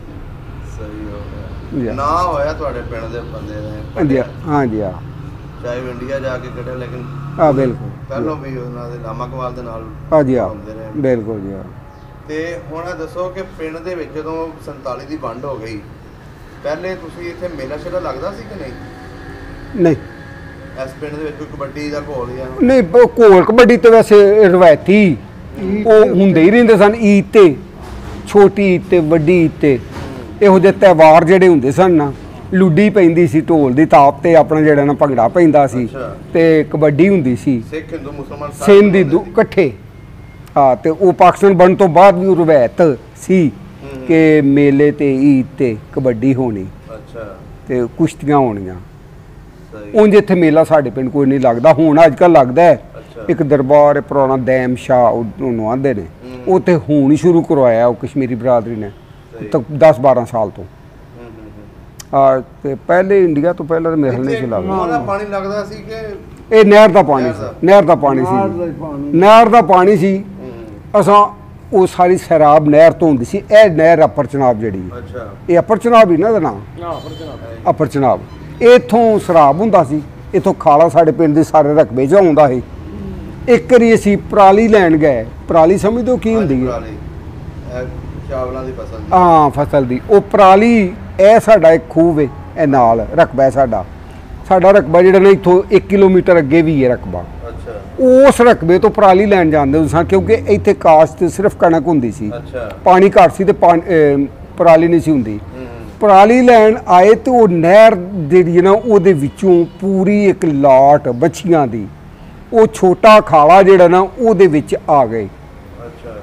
ਸਹੀ ਹੋ ਜੀ। ਗਿਆ। ਨਾ ਹੋਇਆ ਤੁਹਾਡੇ ਪਿੰਡ ਦੇ ਬੰਦੇ ਨੇ? ਹਾਂਜੀ ਹਾਂਜੀ ਹਾਂ ਚਾਹੇ ਉਹ ਇੰਡੀਆ ਜਾ ਕੇ ਕੱਢਿਆ, ਲੇਕਿਨ ਹਾਂ ਬਿਲਕੁਲ ਪਹਿਲਾਂ ਵੀ ਉਹਨਾਂ ਦੇ ਲਾਮਾ ਕਮਾਲ ਦੇ ਨਾਲ ਹਾਂਜੀ ਹਾਂ ਹੁੰਦੇ ਰਹੇ। ਬਿਲਕੁਲ ਜੀ ਹਾਂ। ਤੇ ਹੁਣ ਇਹ ਦੱਸੋ ਕਿ ਪਿੰਡ ਦੇ ਵਿੱਚ ਜਦੋਂ ਸੰਤਾਲੀ ਦੀ ਵੰਡ ਹੋ ਗਈ, ਪਹਿਲੇ ਤੁਸੀਂ ਇੱਥੇ ਮੇਲਾ ਸ਼ੇਲਾ ਲੱਗਦਾ ਸੀ ਕਿ ਨਹੀਂ? ਨਹੀਂ ਇਸ ਪਿੰਡ ਦੇ ਵਿੱਚ ਕੋਈ ਕਬੱਡੀ ਦਾ ਘੋਲ ਜਾਂ? ਨਹੀਂ ਉਹ ਘੋਲ ਕਬੱਡੀ ਤੇ ਵੈਸੇ ਰਵਾਇਤੀ ਉਹ ਹੁੰਦੇ ਹੀ ਰਹਿੰਦੇ ਸਨ। ਈਦ ਤੇ, ਛੋਟੀ ਈਦ ਤੇ, ਵੱਡੀ ਈਦ ਤੇ, ਇਹੋ ਜਿਹੇ ਤਿਉਹਾਰ ਜਿਹੜੇ ਹੁੰਦੇ ਸਨ ਨਾ, ਲੁੱਡੀ ਪੈਂਦੀ ਸੀ ਢੋਲ ਦੀ ਤਾਪ ਤੇ, ਆਪਣਾ ਜਿਹੜਾ ਨਾ ਭੰਗੜਾ ਪੈਂਦਾ ਸੀ ਅੱਛਾ। ਤੇ ਕਬੱਡੀ ਹੁੰਦੀ ਸੀ। ਸਿੱਖ ਹਿੰਦੂ ਮੁਸਲਮਾਨ ਸਾਰੇ ਸਿੰਧ ਦੀ ਹੁੰਦੇ ਸੀ। ਇਕੱਠੇ। ਹਾਂ ਤੇ ਉਹ ਪਾਕਿਸਤਾਨ ਬਣਨ ਤੋਂ ਬਾਅਦ ਵੀ ਉਹ ਰਵਾਇਤ ਸੀ ਹੂੰ। ਕਿ ਮੇਲੇ ਤੇ ਈਦ ਤੇ ਕਬੱਡੀ ਹੋਣੀ ਅੱਛਾ। ਤੇ ਕੁਸ਼ਤੀਆਂ ਹੋਣੀਆਂ। ਸਹੀ। ਉਂਝ ਇੱਥੇ ਮੇਲਾ ਸਾਡੇ ਪਿੰਡ ਕੋਈ ਨਹੀਂ ਲੱਗਦਾ। ਹੁਣ ਅੱਜ ਕੱਲ੍ਹ ਲੱਗਦਾ ਹੈ। ਅੱਛਾ। ਇੱਕ ਦਰਬਾਰ ਹੈ ਪੁਰਾਣਾ, ਦੈਮ ਸ਼ਾਹ ਉਹਨੂੰ ਆਂਦੇ ਨੇ, ਹੂੰ। ਉਹ ਤੇ ਹੁਣ ਹੀ ਸ਼ੁਰੂ ਕਰਵਾਇਆ ਉਹ ਕਸ਼ਮੀਰੀ ਬਰਾਦਰੀ ਨੇ ਸਹੀ। ਤੱਕ ਦਸ ਬਾਰਾਂ ਸਾਲ ਤੋਂ। ਹੂੰ ਹੂੰ ਹੂੰ। ਆ ਤੇ ਪਹਿਲੇ ਇੰਡੀਆ ਤੋਂ ਪਹਿਲਾਂ ਤਾਂ ਮੇਰੇ ਖਿਆਲ ਨਹੀਂ ਸੀ ਇੱਥੇ ਲੱਗਦਾ। ਖੂਹਾਂ ਦਾ ਪਾਣੀ ਲੱਗਦਾ ਸੀ ਕਿ? ਇਹ ਨਹਿਰ ਦਾ ਪਾਣੀ ਨਹਿਰ ਸੀ, ਦਾ। ਨਹਿਰ ਦਾ ਪਾਣੀ ਨਾਰ ਦਾ ਸੀ, ਪਾਣੀ ਨਹਿਰ ਦਾ ਪਾਣੀ ਸੀ। ਹੂੰ। ਅਸਾਂ ਉਹ ਸਾਰੀ ਸੈਰਾਬ ਨਹਿਰ ਤੋਂ ਹੁੰਦੀ ਸੀ। ਇਹ ਨਹਿਰ ਅਪਰ ਚਨਾਬ ਜਿਹੜੀ ਹੈ, ਅੱਛਾ। ਇਹ ਅਪਰ ਚਨਾਬ ਹੀ ਨਾ ਇਹਦਾ ਨਾਮ, ਹਾਂ ਫਿਰ ਜਨਾਬ ਅਪਰ ਚਨਾਬ। ਇੱਥੋਂ ਸ਼ਰਾਬ ਹੁੰਦਾ ਸੀ, ਇੱਥੋਂ ਖਾਲਾ ਸਾਡੇ ਪਿੰਡ ਦੇ ਸਾਰੇ ਰਕਬੇ 'ਚ ਆਉਂਦਾ ਸੀ। ਇੱਕ ਵਾਰੀ ਅਸੀਂ ਪਰਾਲੀ ਲੈਣ ਗਏ। ਪਰਾਲੀ ਸਮਝਦੇ ਹੋ ਕੀ ਹੁੰਦੀ ਹੈ? ਪਰਾਲੀ, ਇਹ ਚਾਵਲਾਂ ਦੀ ਫਸਲ ਦੀ। ਹਾਂ ਫਸਲ ਦੀ। ਉਹ ਪਰਾਲੀ, ਇਹ ਸਾਡਾ ਇੱਕ ਖੂਹ ਹੈ, ਇਹ ਨਾਲ ਰਕਬਾ ਹੈ ਸਾਡਾ। ਸਾਡਾ ਰਕਬਾ ਜਿਹੜਾ ਨਾ ਇੱਥੋਂ ਇੱਕ ਕਿਲੋਮੀਟਰ ਅੱਗੇ ਵੀ ਹੈ ਰਕਬਾ। ਅੱਛਾ। ਉਸ ਰਕਬੇ ਤੋਂ ਪਰਾਲੀ ਲੈਣ ਜਾਂਦੇ ਹੁੰਦੇ ਸਾਂ ਕਿਉਂਕਿ ਇੱਥੇ ਕਾਸ਼ਤ ਸਿਰਫ ਕਣਕ ਹੁੰਦੀ ਸੀ, ਅੱਛਾ। ਪਾਣੀ ਘੱਟ ਸੀ ਤੇ ਪਾਣੀ ਅਹ ਪਰਾਲੀ ਨਹੀਂ ਸੀ ਹੁੰਦੀ। ਹੂੰ ਹੂੰ। ਪਰਾਲੀ ਲੈਣ ਆਏ ਤੇ ਉਹ ਨਹਿਰ ਜਿਹੜੀ ਹੈ ਨਾ ਉਹਦੇ ਵਿੱਚੋਂ ਪੂਰੀ ਇੱਕ ਲਾਟ ਬੱਛੀਆਂ ਦੀ, ਉਹ ਛੋਟਾ ਖਾਲਾ ਜਿਹੜਾ ਨਾ ਉਹਦੇ ਵਿੱਚ ਆ ਗਏ। ਅੱਛਾ।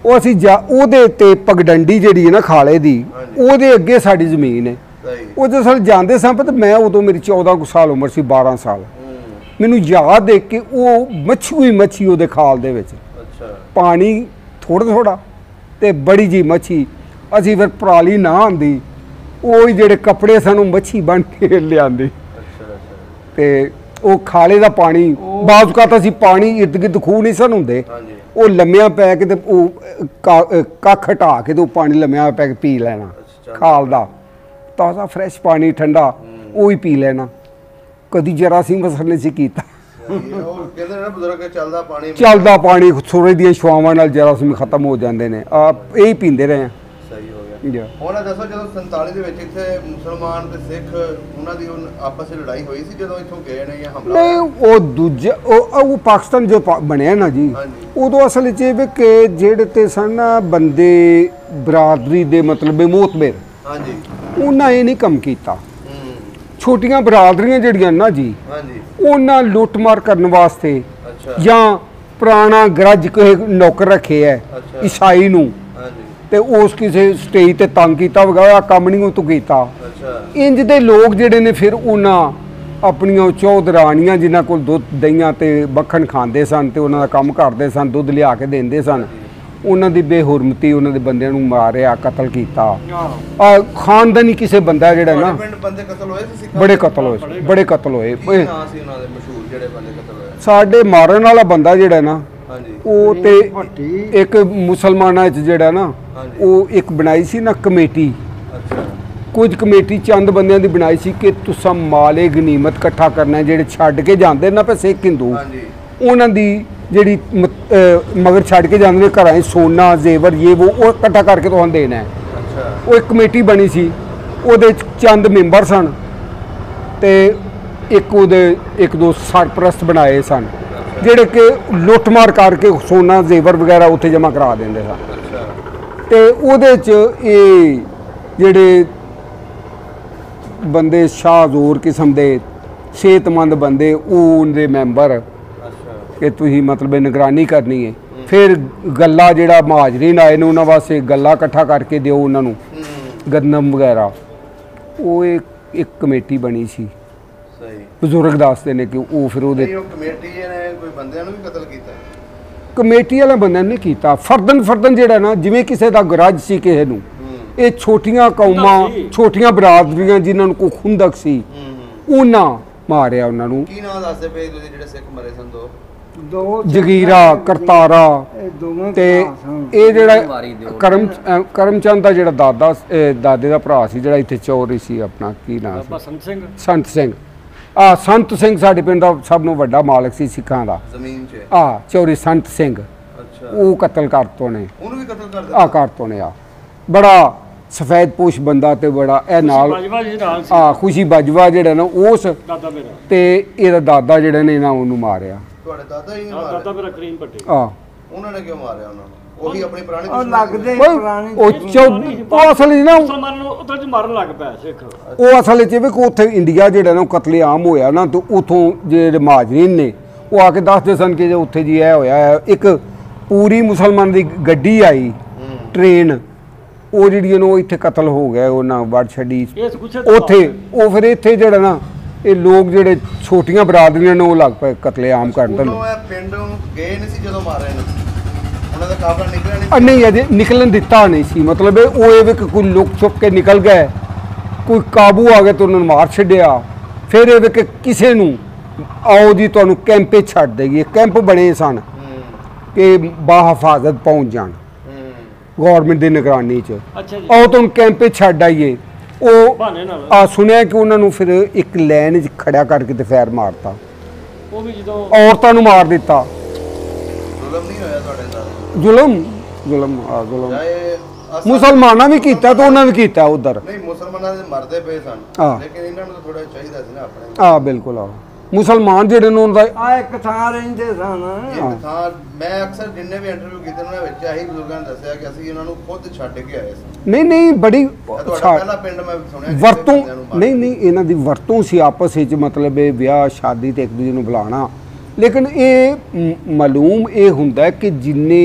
ਉਹ ਅਸੀਂ ਜਾ ਉਹਦੇ ਤੇ ਪਗਡੰਡੀ ਜਿਹੜੀ ਹੈ ਨਾ ਖਾਲੇ ਦੀ ਉਹਦੇ ਅੱਗੇ ਸਾਡੀ ਜ਼ਮੀਨ ਹੈ। ਉਹ ਜਦੋਂ ਸਾਲ ਜਾਂਦੇ ਸਾਂ ਪਰ ਮੈਂ ਉਦੋਂ ਮੇਰੀ ਚੌਦਾਂ ਕੁ ਸਾਲ ਉਮਰ ਸੀ, ਬਾਰਾਂ ਸਾਲ। ਮੈਨੂੰ ਯਾਦ ਦੇਖ ਕੇ ਉਹ ਮੱਛੀ ਹੋਈ ਮੱਛੀ ਉਹਦੇ ਖਾਲ ਦੇ ਵਿੱਚ, ਪਾਣੀ ਥੋੜ੍ਹਾ ਥੋੜ੍ਹਾ ਤੇ ਬੜੀ ਜੀ ਮੱਛੀ। ਅਸੀਂ ਫਿਰ ਪਰਾਲੀ ਨਾ ਆਂਦੀ, ਉਹ ਜਿਹੜੇ ਕੱਪੜੇ ਸਾਨੂੰ ਮੱਛੀ ਬਣ ਕੇ ਲਿਆਂਦੀ ਤੇ ਉਹ ਖਾਲੇ ਦਾ ਪਾਣੀ ਬਾਜ਼ੂਕਾ ਤਾਂ ਅਸੀਂ ਪਾਣੀ ਇਰਦ ਗਿਰਦ ਖੂਹ ਨਹੀਂ ਸਨ ਹੁੰਦੇ, ਉਹ ਲੰਮਿਆਂ ਪੈ ਕੇ ਤੇ ਉਹ ਕੱਖ ਹਟਾ ਕੇ ਤੇ ਉਹ ਪਾਣੀ ਲੰਮਿਆਂ ਪੈ ਕੇ ਪੀ ਲੈਣਾ, ਖਾਲ ਦਾ ਤਾਜ਼ਾ ਫਰੈਸ਼ ਪਾਣੀ ਠੰਡਾ ਉਹ ਹੀ ਪੀ ਲੈਣਾ। ਕਦੀ ਜਰਾਸੀਮ ਅਸਰ ਨਹੀਂ ਸੀ ਕੀਤਾ। ਚੱਲਦਾ ਪਾਣੀ ਸੂਰਜ ਦੀਆਂ ਛਾਵਾਂ ਨਾਲ ਜਰਾਸੀਮ ਖਤਮ ਹੋ ਜਾਂਦੇ ਨੇ, ਆ ਇਹੀ ਪੀਂਦੇ ਰਹੇ। ਹੁਣ ਦੱਸੋ ਜਦੋਂ ਸੰਤਾਲੀ ਦੇ ਵਿੱਚ ਇੱਥੇ ਮੁਸਲਮਾਨ ਤੇ ਸਿੱਖ ਉਹਨਾਂ ਦੀ ਆਪਸ ਵਿੱਚ ਲੜਾਈ ਹੋਈ ਸੀ ਜਦੋਂ ਇੱਥੋਂ ਗਏ ਨੇ ਜਾਂ ਹਮਲਾ? ਨਹੀਂ, ਉਹ ਦੂਜਾ ਉਹ ਉਹ ਪਾਕਿਸਤਾਨ ਜੋ ਬਣਿਆ ਨਾ ਜੀ, ਉਦੋਂ ਅਸਲ 'ਚ ਇਹ ਵੀ ਕਿ ਜਿਹੜੇ ਤੇ ਸਨ ਬੰਦੇ ਬਰਾਦਰੀ ਦੇ ਮਤਲਬ ਮੋਤਬਰ, ਹਾਂਜੀ, ਉਹਨਾਂ ਇਹ ਨਹੀਂ ਕੰਮ ਕੀਤਾ। ਛੋਟੀਆਂ ਬਰਾਦਰੀਆਂ ਜਿਹੜੀਆਂ ਨਾ ਜੀ, ਉਹਨਾਂ ਲੁੱਟ ਮਾਰ ਕਰਨ ਵਾਸਤੇ ਜਾਂ ਪੁਰਾਣਾ ਗਰਜ ਕੋਈ ਨੌਕਰ ਰੱਖੇ ਹੈ ਈਸਾਈ ਨੂੰ ਤੇ ਉਸ ਕਿਸੇ ਸਟੇਜ ਤੇ ਤੰਗ ਕੀਤਾ ਵਗਾਇਆ ਕੰਮ ਨਹੀਂ ਉਹ ਤੋਂ ਕੀਤਾ। ਇੰਜ ਦੇ ਲੋਕ ਜਿਹੜੇ ਨੇ ਫਿਰ ਉਹਨਾਂ ਆਪਣੀਆਂ ਚੌਧਰਾਣੀਆਂ ਜਿਨ੍ਹਾਂ ਕੋਲ ਦੁੱਧ ਦਹੀਆਂ ਤੇ ਮੱਖਣ ਖਾਂਦੇ ਸਨ ਤੇ ਉਹਨਾਂ ਦਾ ਕੰਮ ਕਰਦੇ ਸਨ, ਦੁੱਧ ਲਿਆ ਕੇ ਦਿੰਦੇ ਸਨ, ਉਹਨਾਂ ਦੀ ਬੇਹੁਰਮਤੀ ਉਹਨਾਂ ਦੇ ਬੰਦਿਆਂ ਨੂੰ ਮਾਰਿਆ, ਕਤਲ ਕੀਤਾ। ਆ ਖਾਨਦਾਨੀ ਕਿਸੇ ਬੰਦਾ ਜਿਹੜਾ ਨਾ ਬੜੇ ਕਤਲ ਹੋਏ, ਬੜੇ ਕਤਲ ਹੋਏ। ਸਾਡੇ ਮਾਰਨ ਵਾਲਾ ਬੰਦਾ ਜਿਹੜਾ ਨਾ ਉਹ ਤੇ ਇੱਕ ਮੁਸਲਮਾਨਾਂ 'ਚ ਜਿਹੜਾ ਨਾ ਉਹ ਇੱਕ ਬਣਾਈ ਸੀ ਨਾ ਕਮੇਟੀ, ਕੁਝ ਕਮੇਟੀ ਚੰਦ ਬੰਦਿਆਂ ਦੀ ਬਣਾਈ ਸੀ ਕਿ ਤੁਸੀਂ ਮਾਲੇ ਗਨੀਮਤ ਇਕੱਠਾ ਕਰਨਾ, ਜਿਹੜੇ ਛੱਡ ਕੇ ਜਾਂਦੇ ਨਾ ਪਏ ਸਿੱਖ ਹਿੰਦੂ, ਉਹਨਾਂ ਦੀ ਜਿਹੜੀ ਮਗਰ ਛੱਡ ਕੇ ਜਾਂਦੇ ਨੇ ਘਰਾਂ 'ਚ ਸੋਨਾ ਜ਼ੇਵਰ ਇਹ ਉਹ ਇਕੱਠਾ ਕਰਕੇ ਤੁਹਾਨੂੰ ਦੇਣਾ ਹੈ। ਉਹ ਇੱਕ ਕਮੇਟੀ ਬਣੀ ਸੀ, ਉਹਦੇ 'ਚ ਚੰਦ ਮੈਂਬਰ ਸਨ ਤੇ ਇੱਕ ਉਹਦੇ ਇੱਕ ਦੋ ਸਰਪ੍ਰਸਤ ਬਣਾਏ ਸਨ ਜਿਹੜੇ ਕਿ ਲੁੱਟ ਮਾਰ ਕਰਕੇ ਸੋਨਾ ਜ਼ੇਵਰ ਵਗੈਰਾ ਉੱਥੇ ਜਮ੍ਹਾਂ ਕਰਾ ਦਿੰਦੇ ਸਨ। ਤੇ ਉਹਦੇ 'ਚ ਇਹ ਜਿਹੜੇ ਬੰਦੇ ਸ਼ਾਹਜ਼ੋਰ ਕਿਸਮ ਦੇ ਸਿਹਤਮੰਦ ਬੰਦੇ ਉਹਦੇ ਮੈਂਬਰ ਕਿ ਤੁਸੀਂ ਮਤਲਬ ਨਿਗਰਾਨੀ ਕਰਨੀ ਹੈ। ਫਿਰ ਗੱਲਾ ਜਿਹੜਾ ਮਹਾਜਰੀਨ ਆਏ ਨੇ ਉਹਨਾਂ ਵਾਸਤੇ ਗੱਲਾ ਇਕੱਠਾ ਕਰਕੇ ਦਿਓ ਉਹਨਾਂ ਨੂੰ, ਗੰਦਮ ਵਗੈਰਾ। ਉਹ ਇੱਕ ਇੱਕ ਕਮੇਟੀ ਬਣੀ ਸੀ, ਬਜ਼ੁਰਗ ਦੱਸਦੇ ਨੇ ਕਿ ਉਹ ਫਿਰ ਉਹਦੇ ਕਮੇਟੀ ਨੇ ਕੋਈ ਬੰਦਿਆਂ ਨੂੰ ਵੀ ਕਤਲ ਕੀਤਾ, ਕਮੇਟੀ ਵਾਲੇ ਬੰਦਿਆਂ ਨੇ ਕੀਤਾ ਫਰਦਨ ਫਰਦਨ ਜਿਹੜਾ ਨਾ ਜਿਵੇਂ ਕਿਸੇ ਦਾ ਗਰਜ ਸੀ ਕਿਸੇ ਨੂੰ। ਇਹ ਛੋਟੀਆਂ ਕੌਮਾਂ ਛੋਟੀਆਂ ਬਰਾਦਰੀਆਂ ਜਿਨ੍ਹਾਂ ਨੂੰ ਕੋਈ ਖੁੰਦਕ ਸੀ ਉਹਨਾਂ ਮਾਰਿਆ ਉਹਨਾਂ ਨੂੰ। ਕੀ ਨਾਮ ਦੱਸਦੇ ਪਏ ਤੁਸੀਂ ਜਿਹੜੇ ਸਿੱਖ ਮਰੇ ਸਨ? ਦੋ ਦੋ ਜਗੀਰਾ, ਕਰਤਾਰਾ ਤੇ ਇਹ ਜਿਹੜਾ ਕਰਮ ਕਰਮਚੰਦ ਦਾ ਜਿਹੜਾ ਦਾਦਾ ਦਾਦੇ ਦਾ ਭਰਾ ਸੀ ਜਿਹੜਾ ਇੱਥੇ ਚੌਰੀ ਸੀ, ਆਪਣਾ ਕੀ ਨਾਮ ਸੀ? ਸੰਤ ਸਿੰਘ। ਸੰਤ ਸਿੰਘ। ਆ ਸੰਤ ਸਿੰਘ ਸਾਡੇ ਪਿੰਡ ਦਾ ਸਭ ਨੂੰ ਵੱਡਾ ਮਾਲਕ ਸੀ ਸਿੱਖਾਂ ਦਾ ਜ਼ਮੀਨ 'ਚ। ਆ ਚੌਰੀ ਸੰਤ ਸਿੰਘ, ਉਹ ਕਤਲ ਕਰਤੋਂ ਨੇ, ਉਹਨੂੰ ਵੀ ਕਤਲ ਕਰ ਆ ਕਰਤੋਂ ਨੇ। ਆ ਬੜਾ ਸਫੈਦ ਪੋਸ਼ ਬੰਦਾ ਤੇ ਬੜਾ ਇਹ ਨਾਲ ਆ ਖੁਸ਼ੀ ਬਾਜਵਾ ਜਿਹੜਾ ਨਾ ਉਸ ਤੇ ਇਹਦਾ ਦਾਦਾ ਜਿਹੜਾ ਨੇ ਨਾ ਉਹਨੂੰ ਮਾਰਿਆ। ਤੁਹਾਡੇ ਦਾਦਾ ਜੀ ਨੇ ਮਾਰਿਆ? ਦਾਦਾ ਮੇਰਾ ਕਰੀਮ ਪੱਟੀ। ਆ ਉਹਨਾਂ ਨੇ ਕਿਉਂ ਮਾਰਿਆ ਉਹਨਾਂ ਨੂੰ? ਉਹੀ ਆਪਣੀ ਪੁਰਾਣੀ ਉਹ ਲੱਗਦੇ ਪੁਰਾਣੀ ਉਹ ਉਹ ਅਸਲ ਵਿੱਚ ਨਾ ਮੁਸਲਮਾਨ ਨੂੰ ਉਧਰ ਚ ਮਾਰਨ ਲੱਗ ਪਿਆ ਸਿੱਖ। ਉਹ ਅਸਲ ਵਿੱਚ ਵੀ ਕੋ ਉੱਥੇ ਇੰਡੀਆ ਜਿਹੜਾ ਨਾ ਕਤਲੇਆਮ ਹੋਇਆ ਨਾ ਤੇ ਉਥੋਂ ਜਿਹੜੇ ਮਹਾਜਰੀਨ ਨੇ ਉਹ ਆ ਕੇ ਦੱਸਦੇ ਸਨ ਕਿ ਜੇ ਉੱਥੇ ਜੀ ਇਹ ਹੋਇਆ, ਇੱਕ ਪੂਰੀ ਮੁਸਲਮਾਨ ਦੀ ਗੱਡੀ ਆਈ ਟ੍ਰੇਨ, ਉਹ ਜਿਹੜੀ ਉਹ ਇੱਥੇ ਕਤਲ ਹੋ ਗਿਆ, ਉਹਨਾਂ ਵੜ ਛੱਡੀ ਉੱਥੇ। ਉਹ ਫਿਰ ਇੱਥੇ ਜਿਹੜਾ ਨਾ ਇਹ ਲੋਕ ਜਿਹੜੇ ਛੋਟੀਆਂ ਬਰਾਦਰੀਆਂ ਨੇ ਉਹ ਲੱਗ ਪਏ ਕਤਲੇਆਮ ਕਰਨ। ਪਿੰਡ ਗਏ ਨਹੀਂ ਸੀ ਜਦੋਂ ਮਾਰੇ ਨੇ? ਉਹਨਾਂ ਦਾ ਕਾਫਲਾ ਨਿਕਲਿਆ ਨਹੀਂ? ਨਹੀਂ, ਅਜੇ ਨਿਕਲਣ ਦਿੱਤਾ ਨਹੀਂ ਸੀ। ਮਤਲਬ ਉਹ ਇਹ ਵੀ ਕੋਈ ਲੁਕ ਛੁਪ ਕੇ ਨਿਕਲ ਗਏ, ਕੋਈ ਕਾਬੂ ਆ ਗਿਆ ਤਾਂ ਉਹਨਾਂ ਨੂੰ ਮਾਰ ਛੱਡਿਆ। ਫਿਰ ਇਹ ਵੀ ਕਿ ਕਿਸੇ ਨੂੰ ਆਓ ਜੀ ਤੁਹਾਨੂੰ ਕੈਂਪੇ ਛੱਡ ਦੇਗੀ। ਕੈਂਪ ਬਣੇ ਸਨ ਕਿ ਬਾਹਿਫਾਜ਼ਤ ਪਹੁੰਚ ਜਾਣ ਗੌਰਮੈਂਟ ਦੀ ਨਿਗਰਾਨੀ 'ਚ। ਆਓ ਤੁਹਾਨੂੰ ਕੈਂਪੇ ਛੱਡ ਆਈਏ। ਉਹ ਆ ਸੁਣਿਆ ਕਿ ਉਹਨਾਂ ਨੂੰ ਫਿਰ ਇੱਕ ਲਾਈਨ 'ਚ ਖੜਿਆ ਕਰਕੇ ਤੇ ਫੈਰ ਮਾਰਤਾ। ਉਹ ਵੀ ਜਦੋਂ ਔਰਤਾਂ ਨੂੰ ਮਾਰ ਦਿੱਤਾ। ਜ਼ੁਲਮ ਨਹੀਂ ਹੋਇਆ ਤੁਹਾਡੇ ਨਾਲ? ਜ਼ੁਲਮ ਜ਼ੁਲਮ ਆ ਜ਼ੁਲਮ ਮੁਸਲਮਾਨਾਂ ਵੀ ਕੀਤਾ ਤੇ ਉਹਨਾਂ ਵੀ ਕੀਤਾ ਉਧਰ। ਨਹੀਂ, ਮੁਸਲਮਾਨਾਂ ਦੇ ਮਰਦੇ ਪਏ ਸਨ ਲੇਕਿਨ ਇਹਨਾਂ ਨੂੰ ਤਾਂ ਥੋੜਾ ਚਾਹੀਦਾ ਸੀ ਨਾ ਆਪਣੇ। ਆ ਬਿਲਕੁਲ ਆ ਮੁਸਲਮਾਨ ਜਿਹੜੇ ਨੇ ਉਹਨਾਂ ਦਾ ਆ ਇੱਕ ਥਾਂ ਰਹਿੰਦੇ ਸਨ। ਇੱਕ ਥਾਂ ਮੈਂ ਅਕਸਰ ਜਿੰਨੇ ਵੀ ਇੰਟਰਵਿਊ ਕੀਤੇ ਉਹਨਾਂ ਵਿੱਚ ਆਹੀ ਬਜ਼ੁਰਗਾਂ ਨੇ ਦੱਸਿਆ ਕਿ ਅਸੀਂ ਇਹਨਾਂ ਨੂੰ ਖੁਦ ਛੱਡ ਕੇ ਆਏ ਸੀ। ਨਹੀਂ ਨਹੀਂ ਬੜੀ ਪਹਿਲਾ ਪਿੰਡ ਮੈਂ ਸੁਣਿਆ ਵਰਤੋਂ ਨਹੀਂ ਨਹੀਂ ਇਹਨਾਂ ਦੀ ਵਰਤੋਂ ਸੀ ਆਪਸ ਵਿੱਚ, ਮਤਲਬ ਇਹ ਵਿਆਹ ਸ਼ਾਦੀ ਤੇ ਇੱਕ ਦੂਜੇ ਨੂੰ ਬੁਲਾਉਣਾ। ਲੇਕਿਨ ਇਹ ਮਾਲੂਮ ਇਹ ਹੁੰਦਾ ਕਿ ਜਿੰਨੇ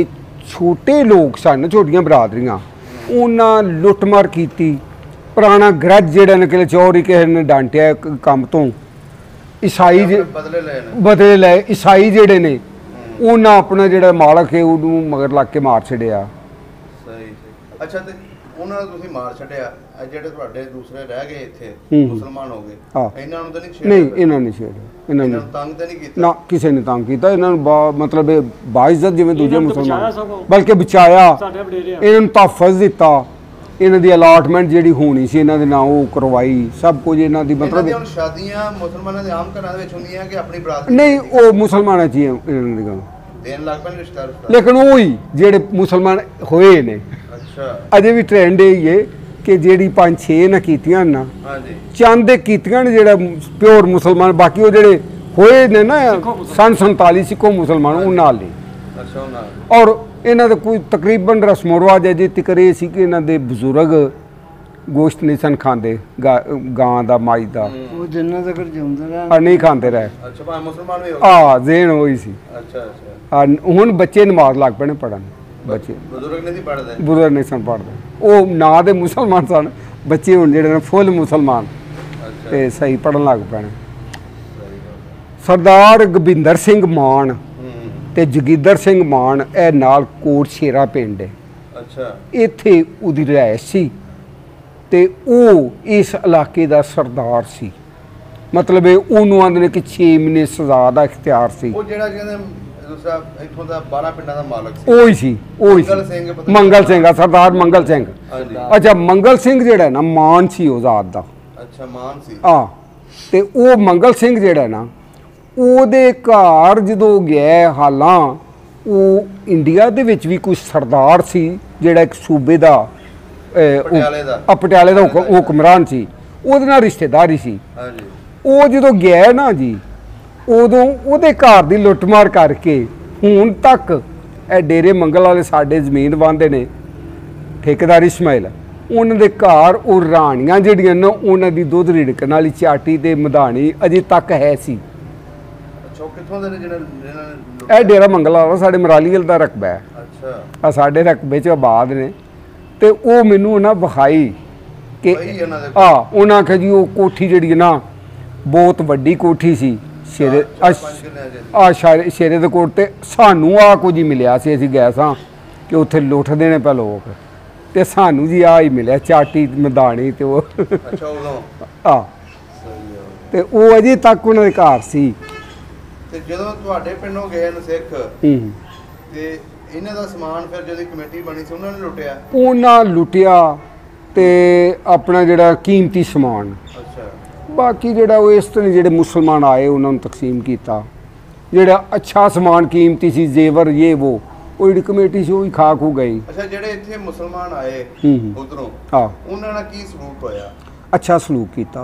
ਛੋਟੇ ਲੋਕ ਸਨ, ਛੋਟੀਆਂ ਬਰਾਦਰੀਆਂ, ਉਹਨਾਂ ਲੁੱਟਮਾਰ ਕੀਤੀ। ਪੁਰਾਣਾ ਗ੍ਰਜ ਜਿਹੜਾ ਨੇ ਕਿ ਚੋਰੀ ਕਿਸੇ ਨੇ ਡਾਂਟਿਆ ਕ- ਕੰਮ ਤੋਂ, ਈਸਾਈ ਜੇ- ਬਦਲੇ ਲਏ ਨੇ। ਬਦਲੇ ਲਏ। ਈਸਾਈ ਜਿਹੜੇ ਨੇ ਉਹਨਾਂ ਆਪਣਾ ਜਿਹੜਾ ਮਾਲਕ ਹੈ ਉਹਨੂੰ ਮਗਰ ਲੱਗ ਕੇ ਮਾਰ ਛੱਡਿਆ। ਸਹੀ ਸਹੀ। ਅੱਛਾ, ਤੇ ਉਹਨਾਂ ਨੂੰ ਤੁਸੀਂ ਮਾਰ ਛੱਡਿਆ, ਇਹ ਜਿਹੜੇ ਤੁਹਾਡੇ ਦੂਸਰੇ ਰਹਿ ਗਏ ਇੱਥੇ ਹੂੰ। ਮੁਸਲਮਾਨ ਹੋ ਗਏ, ਹਾਂ। ਇਹਨਾਂ ਨੂੰ ਤਾਂ ਨਹੀਂ ਛੇੜਿਆ? ਨਹੀਂ, ਇਹਨਾਂ ਨੇ ਛੇੜਿਆ, ਇਹਨਾਂ ਇਹਨਾਂ ਨੇ ਨੂੰ ਤੰਗ ਤਾਂ ਨਹੀਂ ਕੀਤਾ? ਨਾ ਕਿਸੇ ਨੇ ਤੰਗ ਕੀਤਾ ਇਹਨਾਂ ਨੂੰ, ਬਾ- ਮਤਲਬ ਇਹ ਬਾਇਜ਼ਤ ਜਿਵੇਂ ਦੂਜੇ ਇਹਨਾਂ ਨੂੰ ਤਾਂ ਮੁਸਲਮਾਨ, ਬਚਾਇਆ ਸਗੋਂ। ਬਲਕਿ ਬਚਾਇਆ। ਸਾਡੇ ਵਡੇਰੇ ਆ। ਇਹਨਾਂ ਨੂੰ ਤਹਫ਼ੁਜ਼ ਦਿੱਤਾ, ਇਹਨਾਂ ਦੀ ਅਲਾਟਮੈਂਟ ਜਿਹੜੀ ਹੋਣੀ ਸੀ ਇਹਨਾਂ ਦੇ ਨਾਂ ਉਹ ਕਰਵਾਈ, ਸਭ ਕੁਝ ਇਹਨਾਂ ਦੀ ਇਹਨਾਂ ਮਤਲਬ ਦੀਆਂ ਹੁਣ ਸ਼ਾਦੀਆਂ ਮੁਸਲਮਾਨਾਂ ਦੇ ਆਮ ਘਰਾਂ ਦੇ ਵਿੱਚ ਹੁੰਦੀਆਂ ਕਿ ਆਪਣੀ ਬਰਾਦਰੀ ਨਹੀਂ, ਉਹ ਮੁਸਲਮਾਨਾਂ 'ਚ ਹੀ ਹੈ ਇਹਨਾਂ ਦੀ ਗੱਲ। ਦੇਣ ਲੱਗ ਪੈਣ ਰਿਸ਼ਤਾ? ਲੇਕਿਨ ਉਹ ਹੀ ਜਿਹੜੇ ਮੁਸਲਮਾਨ ਹੋਏ ਨੇ, ਅੱਛਾ। ਅਜੇ ਵੀ ਟ੍ਰੈਂਡ ਇਹ ਹੈ ਕਿ ਜਿਹੜੀ ਪੰਜ ਛੇ ਨਾ ਕੀਤੀਆਂ ਨਾ ਹਾਂਜੀ। ਚੰਦ ਦੇ ਕੀਤੀਆਂ ਨੇ ਜਿਹੜਾ ਪਿਓਰ ਮੁਸਲਮਾਨ, ਬਾਕੀ ਉਹ ਜਿਹੜੇ ਹੋਏ ਨੇ ਨਾ ਸੰਨ ਸੰਤਾਲੀ ਸਿੱਖੋ ਮੁਸਲਮਾਨ, ਉਹ ਨਾਲ ਨਹੀਂ। ਅੱਛਾ, ਉਹਨਾਂ ਔਰ ਇਹਨਾਂ ਦਾ ਕੋਈ ਤਕਰੀਬਨ ਰਸਮੋ ਰਿਵਾਜ ਹੈ ਜੇ ਤੀਕਰ ਇਹ ਸੀ ਕਿ ਇਹਨਾਂ ਦੇ ਬਜ਼ੁਰਗ ਗੋਸ਼ਤ ਨਹੀਂ ਸਨ ਖਾਂਦੇ, ਗਾ- ਗਾਂ ਦਾ, ਮਾਈ ਦਾ, ਉਹ ਜਿੰਨਾ ਤੱਕ ਜਿਉਂਦਾ ਰਿਹਾ ਆ ਨਹੀਂ ਖਾਂਦੇ ਰਹੇ। ਅੱਛਾ, ਭਾਵੇਂ ਮੁਸਲਮਾਨ ਵੀ ਹੋ ਗਏ। ਆ ਜ਼ੇਨ ਹੋਈ ਸੀ। ਅੱਛਾ ਅੱਛਾ। ਆ ਹੁਣ ਬੱਚੇ ਨਮਾਜ਼ ਲੱਗ ਪਏ ਨੇ ਪੜ੍ਹਨ, ਬੱਚੇ ਬਜ਼ੁਰਗ ਨਹੀਂ ਸੀ ਪੜ੍ਹਦੇ? ਬਜ਼ੁਰਗ ਨਹੀਂ ਸਨ ਪੜ੍ਹਦੇ, ਉਹ ਨਾਂ ਦੇ ਮੁਸਲਮਾਨ ਸਨ, ਬੱਚੇ ਹੁਣ ਜਿਹੜੇ ਨੇ ਫੁੱਲ ਮੁਸਲਮਾਨ ਅੱਛਾ। ਤੇ ਸਹੀ ਪੜ੍ਹਨ ਲੱਗ ਪਏ ਨੇ। ਸਹੀ ਗੱਲ। ਸਰਦਾਰ ਗੋਬਿੰਦਰ ਸਿੰਘ ਮਾਨ ਹੂੰ। ਤੇ ਜਗੀਦਰ ਸਿੰਘ ਮਾਨ, ਇਹ ਨਾਲ ਕੋਟ ਸ਼ੇਰਾ ਪਿੰਡ ਹੈ, ਅੱਛਾ। ਇੱਥੇ ਉਹਦੀ ਰਿਹਾਇਸ਼ ਸੀ ਤੇ ਉਹ ਇਸ ਇਲਾਕੇ ਦਾ ਸਰਦਾਰ ਸੀ। ਮਤਲਬ ਇਹ ਉਹਨੂੰ ਆਂਦੇ ਨੇ ਕਿ ਛੇ ਮਹੀਨੇ ਸਜ਼ਾ ਦਾ ਇਖਤਿਆਰ ਸੀ। ਉਹ ਜਿਹੜਾ ਕਹਿੰਦੇ ਦੂਸਰਾ ਇੱਥੋਂ ਦਾ ਬਾਰਾਂ ਪਿੰਡਾਂ ਦਾ ਮਾਲਕ ਸੀ। ਉਹ ਹੀ ਸੀ, ਉਹ ਹੀ ਮੰਗਲ ਸੀ ਸਿੰਘ ਪਤਾ- ਮੰਗਲ ਸਿੰਘ ਆ, ਸਰਦਾਰ ਮੰਗਲ ਸਿੰਘ। ਹਾਂਜੀ। ਅੱਛਾ, ਮੰਗਲ ਸਿੰਘ ਜਿਹੜਾ ਨਾ ਮਾਨ ਸੀ ਉਹ ਜ਼ਾਤ ਦਾ। ਅੱਛਾ, ਮਾਨ ਸੀ। ਆ ਤੇ ਉਹ ਮੰਗਲ ਸਿੰਘ ਜਿਹੜਾ ਨਾ ਉਹਦੇ ਘਰ ਜਦੋਂ ਗਿਆ, ਹਾਲਾਂ ਉਹ ਇੰਡੀਆ ਦੇ ਵਿੱਚ ਵੀ ਕੋਈ ਸਰਦਾਰ ਸੀ ਜਿਹੜਾ ਇੱਕ ਸੂਬੇ ਦਾ ਅਹ, ਉਹ- ਪਟਿਆਲੇ ਦਾ। ਆ, ਪਟਿਆਲੇ ਦਾ ਹੁਕਮ- ਹੁਕਮਰਾਨ ਸੀ, ਉਹਦੇ ਨਾਲ ਰਿਸ਼ਤੇਦਾਰੀ ਸੀ। ਹਾਂਜੀ। ਉਹ ਜਦੋਂ ਗਿਆ ਨਾ ਜੀ, ਉਦੋਂ ਉਹਦੇ ਘਰ ਦੀ ਲੁੱਟਮਾਰ ਕਰਕੇ ਹੁਣ ਤੱਕ ਇਹ ਡੇਰੇ ਮੰਗਲ ਵਾਲੇ ਸਾਡੇ ਜ਼ਮੀਨ ਵਾਂਦੇ ਨੇ, ਠੇਕੇਦਾਰ ਇਸਮਾਇਲ, ਉਹਨਾਂ ਦੇ ਘਰ ਉਹ ਰਾਣੀਆਂ ਜਿਹੜੀਆਂ ਨਾ ਉਹਨਾਂ ਦੀ ਦੁੱਧ ਰਿੜਕਣ ਵਾਲੀ ਚਾਟੀ ਤੇ ਮਧਾਣੀ ਅਜੇ ਤੱਕ ਹੈ ਸੀ। ਅੱਛਾ, ਉਹ ਕਿੱਥੋਂ ਦੇ ਨੇ ਜਿਹਨਾਂ ਜਿਹਨਾਂ ਨੇ ਲੁੱਟਿਆ? ਇਹ ਡੇਰਾ ਮੰਗਲ ਵਾਲਾ ਸਾਡੇ ਮਰਾਲੀਵਾਲ ਦਾ ਰਕਬਾ ਹੈ, ਅੱਛਾ। ਆ ਸਾਡੇ ਰਕਬੇ 'ਚ ਆਬਾਦ ਨੇ। ਤੇ ਉਹ ਮੈਨੂੰ ਉਹਨਾਂ ਵਿਖਾਈ ਕਿ ਬਈ ਇਹਨਾਂ ਦੇ ਕੋਲ। ਆ ਉਹਨਾਂ ਆਖਿਆ ਜੀ ਉਹ ਕੋਠੀ ਜਿਹੜੀ ਹੈ ਨਾ ਬਹੁਤ ਵੱਡੀ ਕੋਠੀ ਸੀ, ਸ਼ੇਰੇ ਚਾਰ- ਚਾਰ ਪੰਜ ਕਿੱਲਿਆਂ ਦੀ। ਆ ਸ਼ਾਰੇ ਸ਼ੇਰੇ ਦੇ ਕੋਟ ਤੇ ਸਾਨੂੰ ਆ ਕੁਝ ਹੀ ਮਿਲਿਆ ਸੀ, ਅਸੀਂ ਗਏ ਸਾਂ ਕਿ ਉੱਥੇ ਲੁੱਟਦੇ ਨੇ ਪਏ ਲੋਕ, ਤੇ ਸਾਨੂੰ ਜੀ ਆ ਹੀ ਮਿਲਿਆ ਚਾਟੀ ਮਧਾਣੀ ਤੇ ਉਹ ਅੱਛਾ, ਉਦੋਂ ਆ ਸਹੀ ਆ। ਤੇ ਉਹ ਅਜੇ ਤੱਕ ਉਹਨਾਂ ਦੇ ਘਰ ਸੀ। ਤੇ ਜਦੋਂ ਤੁਹਾਡੇ ਪਿੰਡੋਂ ਗਏ ਨੇ ਸਿੱਖ, ਹੂੰ। ਤੇ ਇਹਨਾਂ ਦਾ ਸਮਾਨ ਫਿਰ ਜਦੋਂ ਕਮੇਟੀ ਬਣੀ ਸੀ ਉਹਨਾਂ ਨੇ ਲੁੱਟਿਆ? ਉਹਨਾਂ ਲੁੱਟਿਆ ਤੇ ਆਪਣਾ ਜਿਹੜਾ ਕੀਮਤੀ ਸਮਾਨ, ਅੱਛਾ। ਬਾਕੀ ਜਿਹੜਾ ਉਹ ਇਸ ਤਰ੍ਹਾਂ ਜਿਹੜੇ ਮੁਸਲਮਾਨ ਆਏ ਉਹਨਾਂ ਨੂੰ ਤਕਸੀਮ ਕੀਤਾ। ਜਿਹੜਾ ਅੱਛਾ ਸਮਾਨ ਕੀਮਤੀ ਸੀ, ਜ਼ੇਵਰ ਇਹ ਉਹ ਉਹ ਜਿਹੜੀ ਕਮੇਟੀ ਸੀ ਉਹ ਹੀ ਖਾ ਖੂ ਗਈ। ਅੱਛਾ, ਜਿਹੜੇ ਇੱਥੇ ਮੁਸਲਮਾਨ ਆਏ ਹੂੰ ਹੂੰ। ਉਧਰੋਂ, ਆ ਉਹਨਾਂ ਨਾਲ ਕੀ ਸਲੂਕ ਹੋਇਆ? ਅੱਛਾ ਸਲੂਕ ਕੀਤਾ,